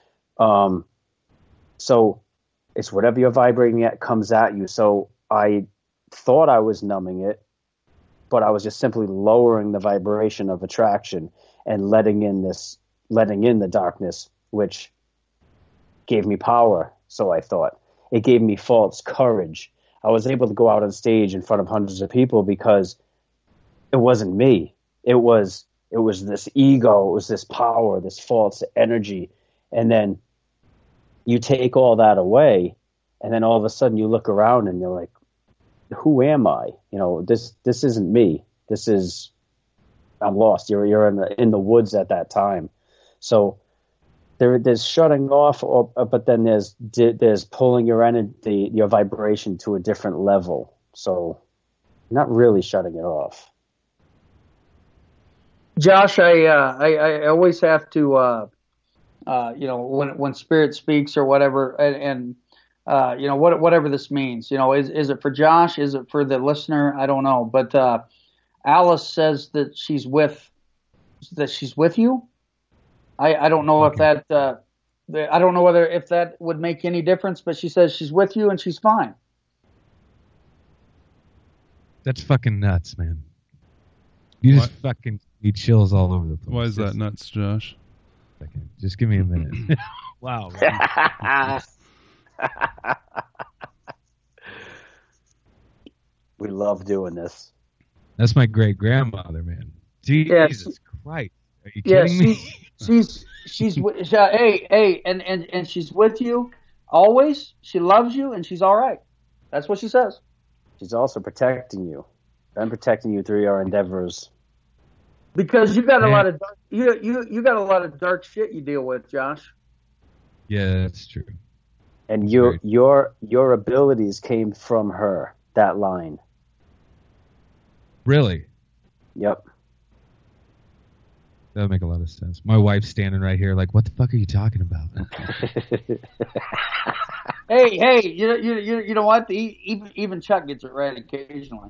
So it's whatever you're vibrating at comes at you. So I thought I was numbing it, but I was just simply lowering the vibration of attraction and letting in the darkness, which gave me power. So I thought it gave me false courage. I was able to go out on stage in front of hundreds of people because it wasn't me. It was this ego. It was this power, this false energy. And then you take all that away, and then all of a sudden you look around and you're like, who am I? This isn't me. I'm lost. You're in the woods at that time. So there's shutting off, but then there's pulling your energy, your vibration to a different level. So not really shutting it off. Josh, I always have to, when Spirit speaks or whatever, and whatever this means, is it for Josh? Is it for the listener? I don't know. But Alice says that she's with you. I don't know if that, I don't know if that would make any difference, but she says she's with you and she's fine. That's fucking nuts, man. You just fucking need chills all over the place. Why is that nuts, Josh? Just give me a minute. Wow. We love doing this. That's my great grandmother, man. Jesus Christ. Are you kidding me? She's hey, and she's with you always. She loves you and she's all right. That's what she says. She's also protecting you. I'm protecting you through your endeavors. Because you got a lot of you got a lot of dark shit you deal with, Josh. Yeah, that's true. And your abilities came from her, that line. Really? Yep. That would make a lot of sense. My wife's standing right here like, what the fuck are you talking about? Hey, you know what? Even Chuck gets it right occasionally.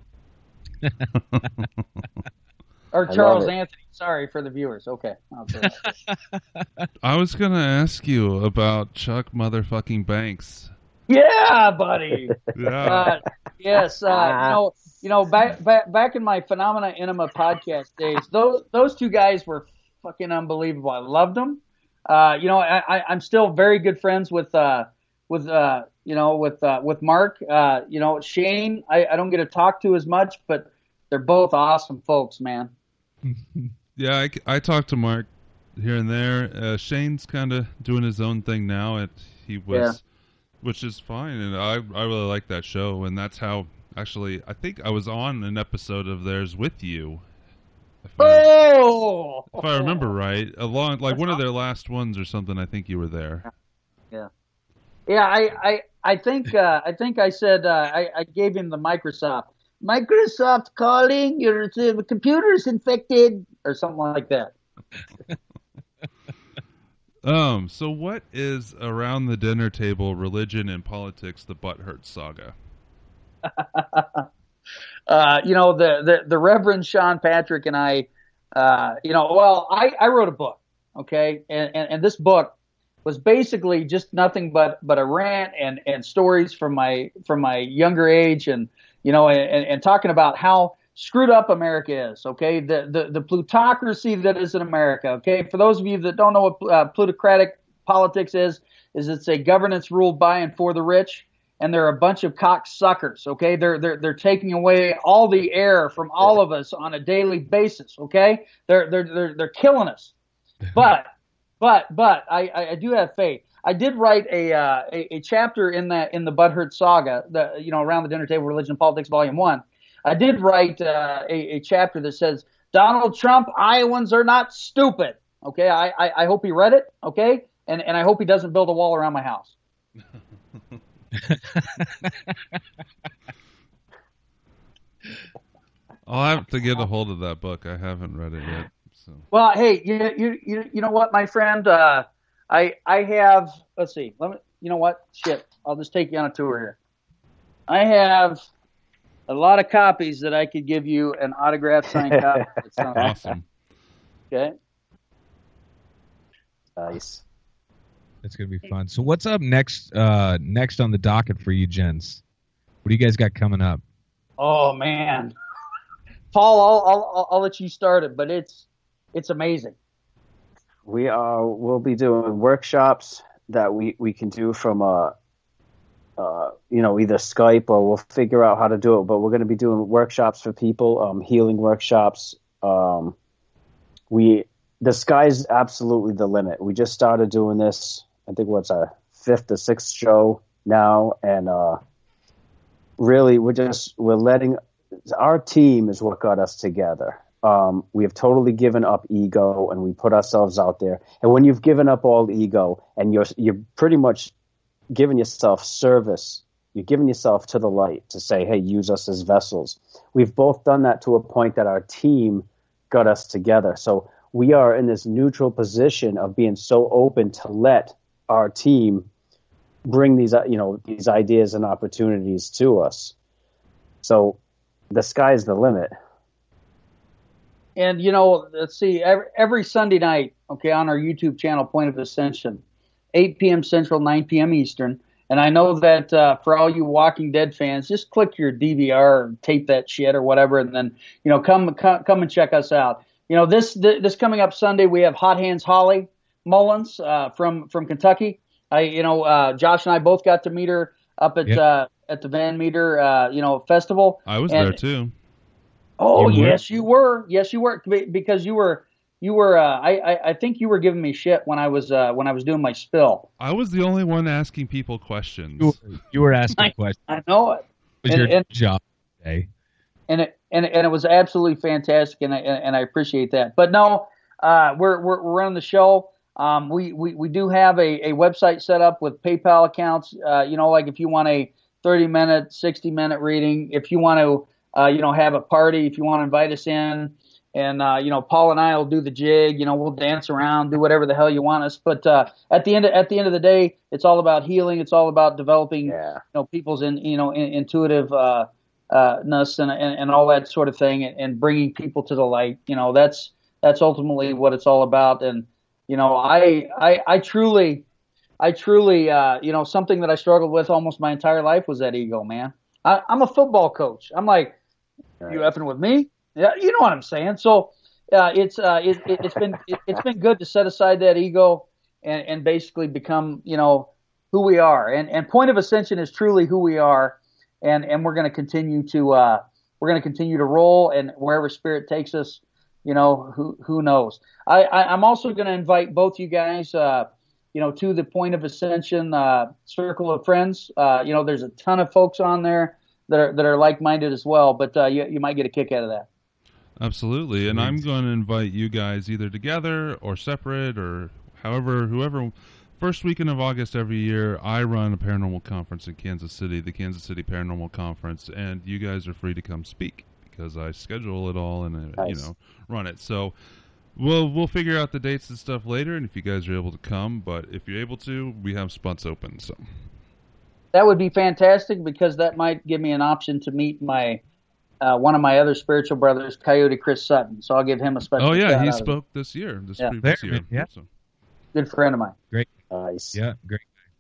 Or Charles Anthony. Sorry for the viewers. Okay. I was going to ask you about Chuck motherfucking Banks. Yeah, buddy. Yeah. Yes. Back in my Phenomena Intima podcast days, those two guys were fucking unbelievable. I loved them. I'm still very good friends with Mark. Shane, I don't get to talk to as much, but they're both awesome folks, man. Yeah, I talk to Mark here and there. Shane's kind of doing his own thing now. Which is fine, and I really like that show, and that's how actually I think I was on an episode of theirs with you. If I remember right, one of their last ones or something. I think you were there. Yeah. I think I said I gave him the Microsoft calling, your computer's infected, or something like that. So what is Around the Dinner Table, Religion and Politics, the Butthurt Saga? The Reverend Sean Patrick and I wrote a book, okay? And this book was basically just nothing but a rant and stories from my younger age and talking about how screwed up America is, okay? The plutocracy that is in America, okay? For those of you that don't know what plutocratic politics is it's a governance ruled by and for the rich, and they're a bunch of cocksuckers. Okay, they're taking away all the air from all of us on a daily basis. Okay, they're killing us. But I do have faith. I did write a chapter in the Butthurt Saga, Around the Dinner Table, Religion and Politics, Volume 1. I did write a chapter that says, Donald Trump, Iowans are not stupid. Okay, I hope he read it, okay? And I hope he doesn't build a wall around my house. I'll have to get a hold of that book. I haven't read it yet. So. Well, hey, you know what, my friend? I have, let's see. You know what? Shit, I'll just take you on a tour here. I have a lot of copies that I could give you an autographed signed copy. Awesome. Okay. Nice. It's gonna be fun. So what's up next? Next on the docket for you, gents? What do you guys got coming up? Oh man, Paul, I'll let you start it, but it's amazing. We'll be doing workshops that we can do from either Skype or we'll figure out how to do it. But we're going to be doing workshops for people, healing workshops. The sky's absolutely the limit. We just started doing this. I think what's our 5th or 6th show now, and really we're letting our team is what got us together. We have totally given up ego and we put ourselves out there. And when you've given up all ego and you're pretty much giving yourself service, you're giving yourself to the light to say, hey, use us as vessels. We've both done that to a point that our team got us together. So we are in this neutral position of being so open to let our team bring these ideas and opportunities to us. So the sky's the limit. And, let's see, every Sunday night, okay, on our YouTube channel, Point of Ascension, 8 p.m. Central, 9 p.m. Eastern. And I know that for all you Walking Dead fans, just click your DVR or tape that shit or whatever, and then, come and check us out. This coming up Sunday, we have Hot Hands Holly Mullins from Kentucky. Josh and I both got to meet her up at the Van Meter, festival. I was there too. Oh, yes, you were. Yes, you were, because you were. I think you were giving me shit when I was doing my spill. I was the only one asking people questions. You were asking questions. I know it. It was your job today. And it was absolutely fantastic, and I appreciate that. But no, we're running the show. We do have a website set up with PayPal accounts. Like if you want a 30-minute, 60-minute reading, if you want to. Have a party, if you want to invite us in, and Paul and I will do the jig. We'll dance around, do whatever the hell you want us. But at the end of the day, it's all about healing. It's all about developing, people's intuitiveness and all that sort of thing, and bringing people to the light. That's ultimately what it's all about. And I truly, something that I struggled with almost my entire life was that ego, man. I'm a football coach. I'm like, you effing with me? Yeah, you know what I'm saying. So it's been good to set aside that ego and basically become who we are. And Point of Ascension is truly who we are. And we're going to continue to roll, and wherever Spirit takes us, who knows. I'm also going to invite both you guys to the Point of Ascension circle of friends. There's a ton of folks on there that are like-minded as well, but you might get a kick out of that. Absolutely, and I'm going to invite you guys either together or separate or whoever. First weekend of August every year, I run a paranormal conference in Kansas City, the Kansas City Paranormal Conference, and you guys are free to come speak because I schedule it all and run it. So we'll figure out the dates and stuff later, and if you guys are able to come, but if you're able to, we have spots open. So that would be fantastic, because that might give me an option to meet my one of my other spiritual brothers, Coyote Chris Sutton. So I'll give him a special. Oh yeah, he spoke this previous year. Yeah, so. Good friend of mine. Great, nice. Yeah, great.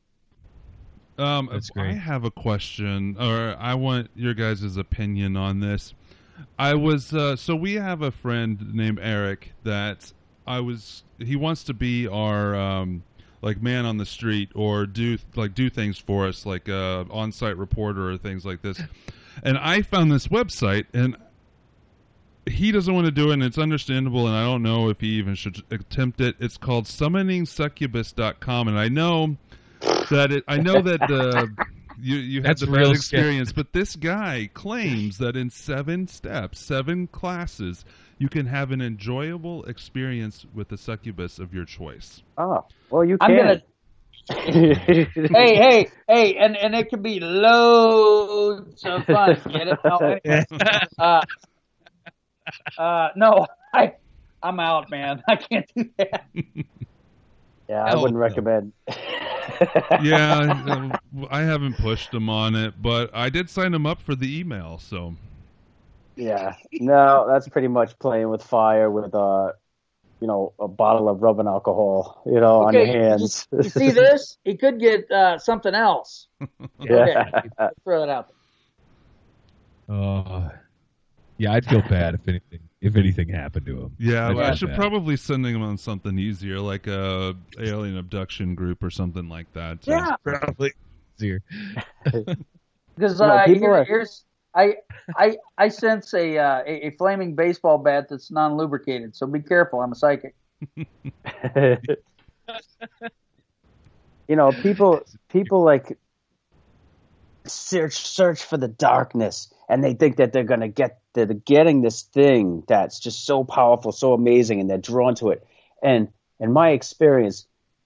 That's great. I have a question, or I want your guys' opinion on this. I was so we have a friend named Eric that he wants to be our like man on the street or do things for us, like on-site reporter or things like this. And I found this website, and he doesn't want to do it, and it's understandable, and I don't know if he even should attempt it. It's called summoningsuccubus.com, and I know that you had the bad experience, but this guy claims that in 7 steps, 7 classes, you can have an enjoyable experience with the succubus of your choice. Oh, well, you can. hey, and it can be loads of fun. Get it? No, I'm out, man. I can't do that. Yeah, I wouldn't recommend. Yeah, I haven't pushed him on it, but I did sign him up for the email, so. Yeah, no, that's pretty much playing with fire with a bottle of rubbing alcohol, on your hands. You see this? He could get something else. Yeah. Okay, throw that out there. Yeah, I'd feel bad if anything happened to him. Yeah, I should probably send him on something easier, like a alien abduction group or something like that. Yeah, probably easier. Because I sense a flaming baseball bat that's non-lubricated, so be careful. I'm a psychic. People like search for the darkness, and they think that they're getting this thing that's just so powerful, so amazing, and they're drawn to it. And in my experience,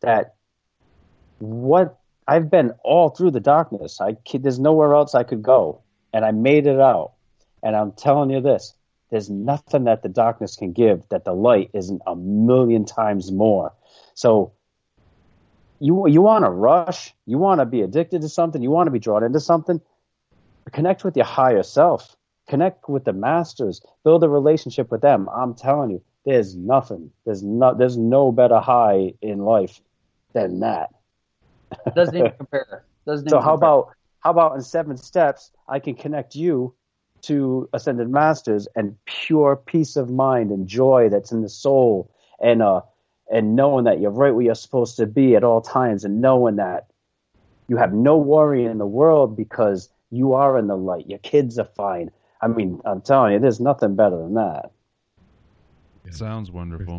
I've been all through the darkness. There's nowhere else I could go, and I made it out. And I'm telling you this: there's nothing that the darkness can give that the light isn't 1,000,000 times more. So you want to rush, you want to be addicted to something, you want to be drawn into something, connect with your higher self, connect with the masters, build a relationship with them. I'm telling you, there's nothing, there's no better high in life than that. Doesn't even compare. How about in 7 steps, I can connect you to ascended masters and pure peace of mind and joy that's in the soul, and knowing that you're right where you're supposed to be at all times, and knowing that you have no worry in the world because you are in the light. Your kids are fine. I mean, I'm telling you, there's nothing better than that. It sounds wonderful.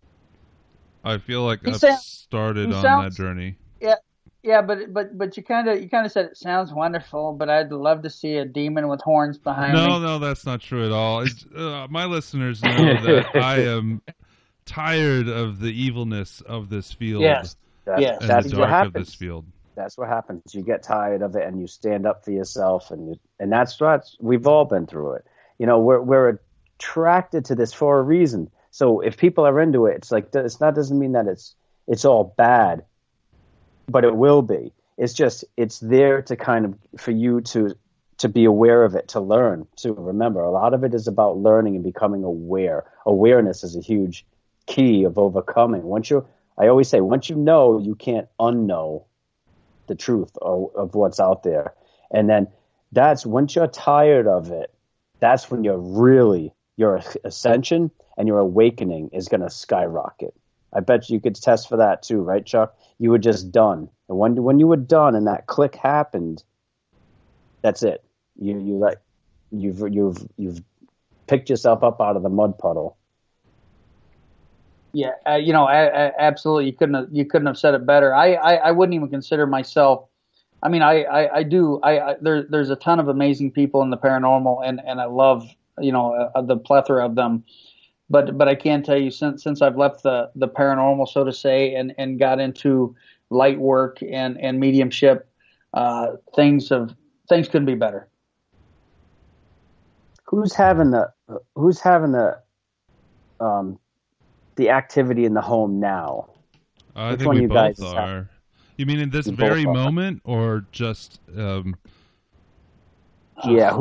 I feel like I've started on that journey. Yeah, but you kind of said it sounds wonderful, but I'd love to see a demon with horns behind me. No, that's not true at all. My listeners know that I am tired of the evilness of this field. Yes, that's what happens. Of this field. That's what happens. You get tired of it, and you stand up for yourself, and that's we've all been through it. We're attracted to this for a reason. So if people are into it, it's like doesn't mean that it's all bad, but it will be. It's just it's there to kind of for you to be aware of it, to learn, to remember. A lot of it is about learning and becoming aware. Awareness is a huge key of overcoming. I always say, once you know, you can't unknow the truth of what's out there. And then once you're tired of it, that's when your ascension and your awakening is going to skyrocket. I bet you could test for that too, right, Chuck? You were just done. And when you were done and that click happened, that's it. You've picked yourself up out of the mud puddle. Yeah, absolutely. You couldn't have said it better. I wouldn't even consider myself. I mean, I do. There's a ton of amazing people in the paranormal, and I love the plethora of them. But I can tell you, since I've left the paranormal, so to say, and got into light work and mediumship, things couldn't be better. Who's having the activity in the home now? I think we both are. You mean in this very moment, or just? Yeah.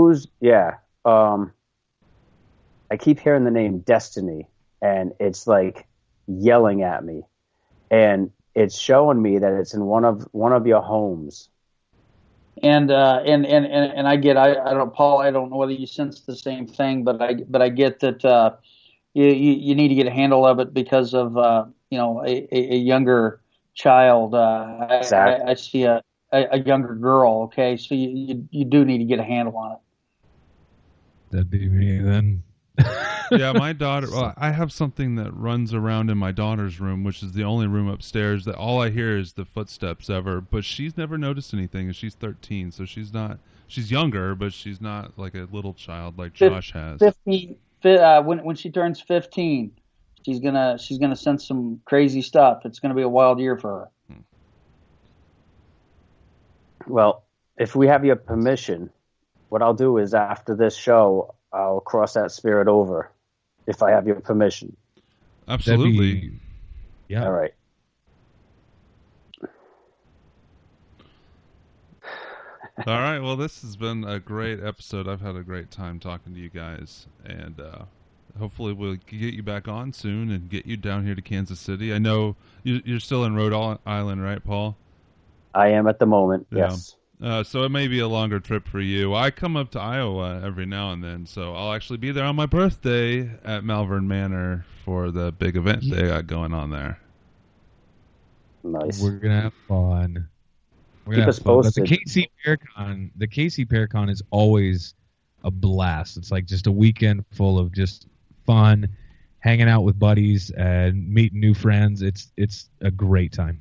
I keep hearing the name Destiny, and it's like yelling at me, and it's showing me that it's in one of your homes. And I get I don't, Paul, I don't know whether you sense the same thing, but I get that you need to get a handle of it because of a younger child. Exactly. I see a younger girl. Okay, so you do need to get a handle on it. That'd be me then. Yeah, my daughter. Well, I have something that runs around in my daughter's room, which is the only room upstairs that all I hear is the footsteps ever. But she's never noticed anything, and she's 13, so she's not. She's younger, but she's not like a little child like Josh has. 15. When she turns 15, she's gonna sense some crazy stuff. It's gonna be a wild year for her. Well, if we have your permission, what I'll do is after this show, I'll cross that spirit over. If I have your permission. Absolutely. Yeah. All right. All right. Well, this has been a great episode. I've had a great time talking to you guys, and hopefully we'll get you back on soon and get you down here to Kansas City. I know you're still in Rhode Island, right, Paul? I am at the moment. Yeah. Yes. So it may be a longer trip for you. I come up to Iowa every now and then, so I'll actually be there on my birthday at Malvern Manor for the big event they got going on there. Nice. We're gonna have fun. Keep us posted. But the KC Paracon is always a blast. It's like just a weekend full of just fun, hanging out with buddies and meeting new friends. It's a great time.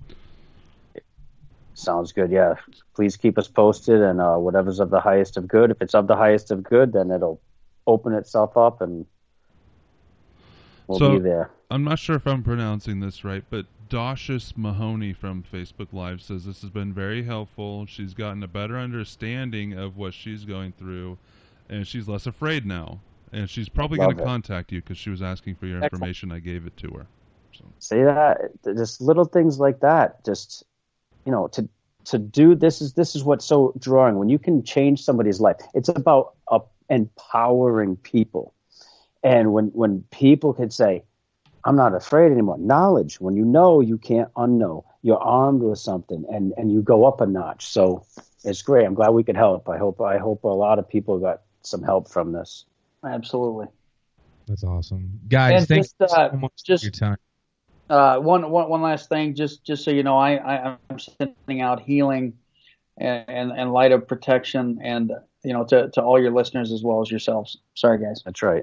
Sounds good. Yeah. Please keep us posted, and whatever's of the highest of good. If it's of the highest of good, then it'll open itself up, and we'll be there. I'm not sure if I'm pronouncing this right, but Dashis Mahoney from Facebook Live says this has been very helpful. She's gotten a better understanding of what she's going through, and she's less afraid now. And she's probably going to contact you because she was asking for your information. I gave it to her. So. See that? Just little things like that. Just, to do this is what's so drawing. When you can change somebody's life, it's about empowering people. And when people could say, I'm not afraid anymore. Knowledge, when you can't unknow. You're armed with something, and you go up a notch. So it's great. I'm glad we could help. I hope a lot of people got some help from this. Absolutely. That's awesome, guys. Thanks so much for your time. One last thing, just so you know, I'm sending out healing and light of protection, and to all your listeners as well as yourselves. Sorry, guys. That's right.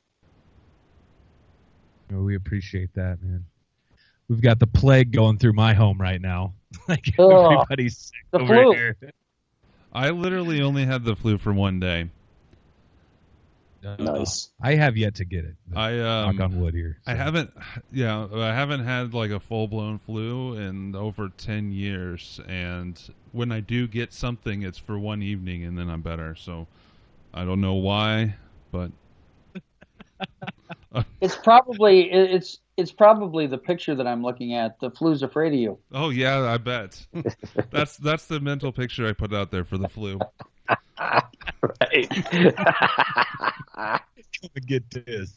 We appreciate that, man. We've got the plague going through my home right now. Like everybody's sick over here. I literally only had the flu for one day. Nice. I have yet to get it. Knock on wood here. So. I haven't had like a full blown flu in over 10 years, and when I do get something, it's for one evening, and then I'm better. So I don't know why, but it's probably the picture that I'm looking at. The flu's afraid of you. Oh yeah, I bet. That's the mental picture I put out there for the flu. Right. Get this.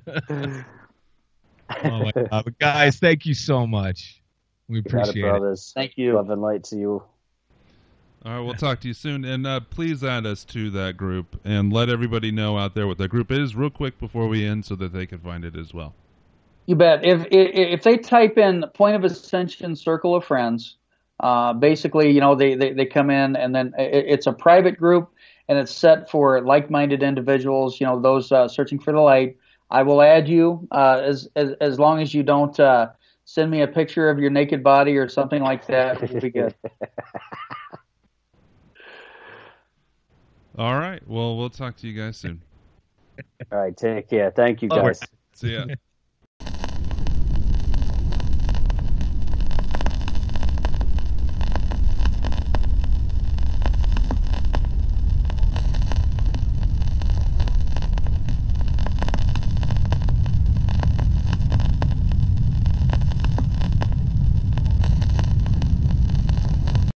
Oh my God. But guys, thank you so much. We appreciate it. Brothers. Thank you. Love and light to you. All right, we'll talk to you soon. And please add us to that group and let everybody know out there what that group is real quick before we end so that they can find it as well. You bet. If they type in Point of Ascension Circle of Friends, basically, they come in, and then it's a private group, and it's set for like-minded individuals, those searching for the light. I will add you as long as you don't send me a picture of your naked body or something like that. We'll be good. All right. Well, we'll talk to you guys soon. All right. Take care. Thank you, guys. See ya.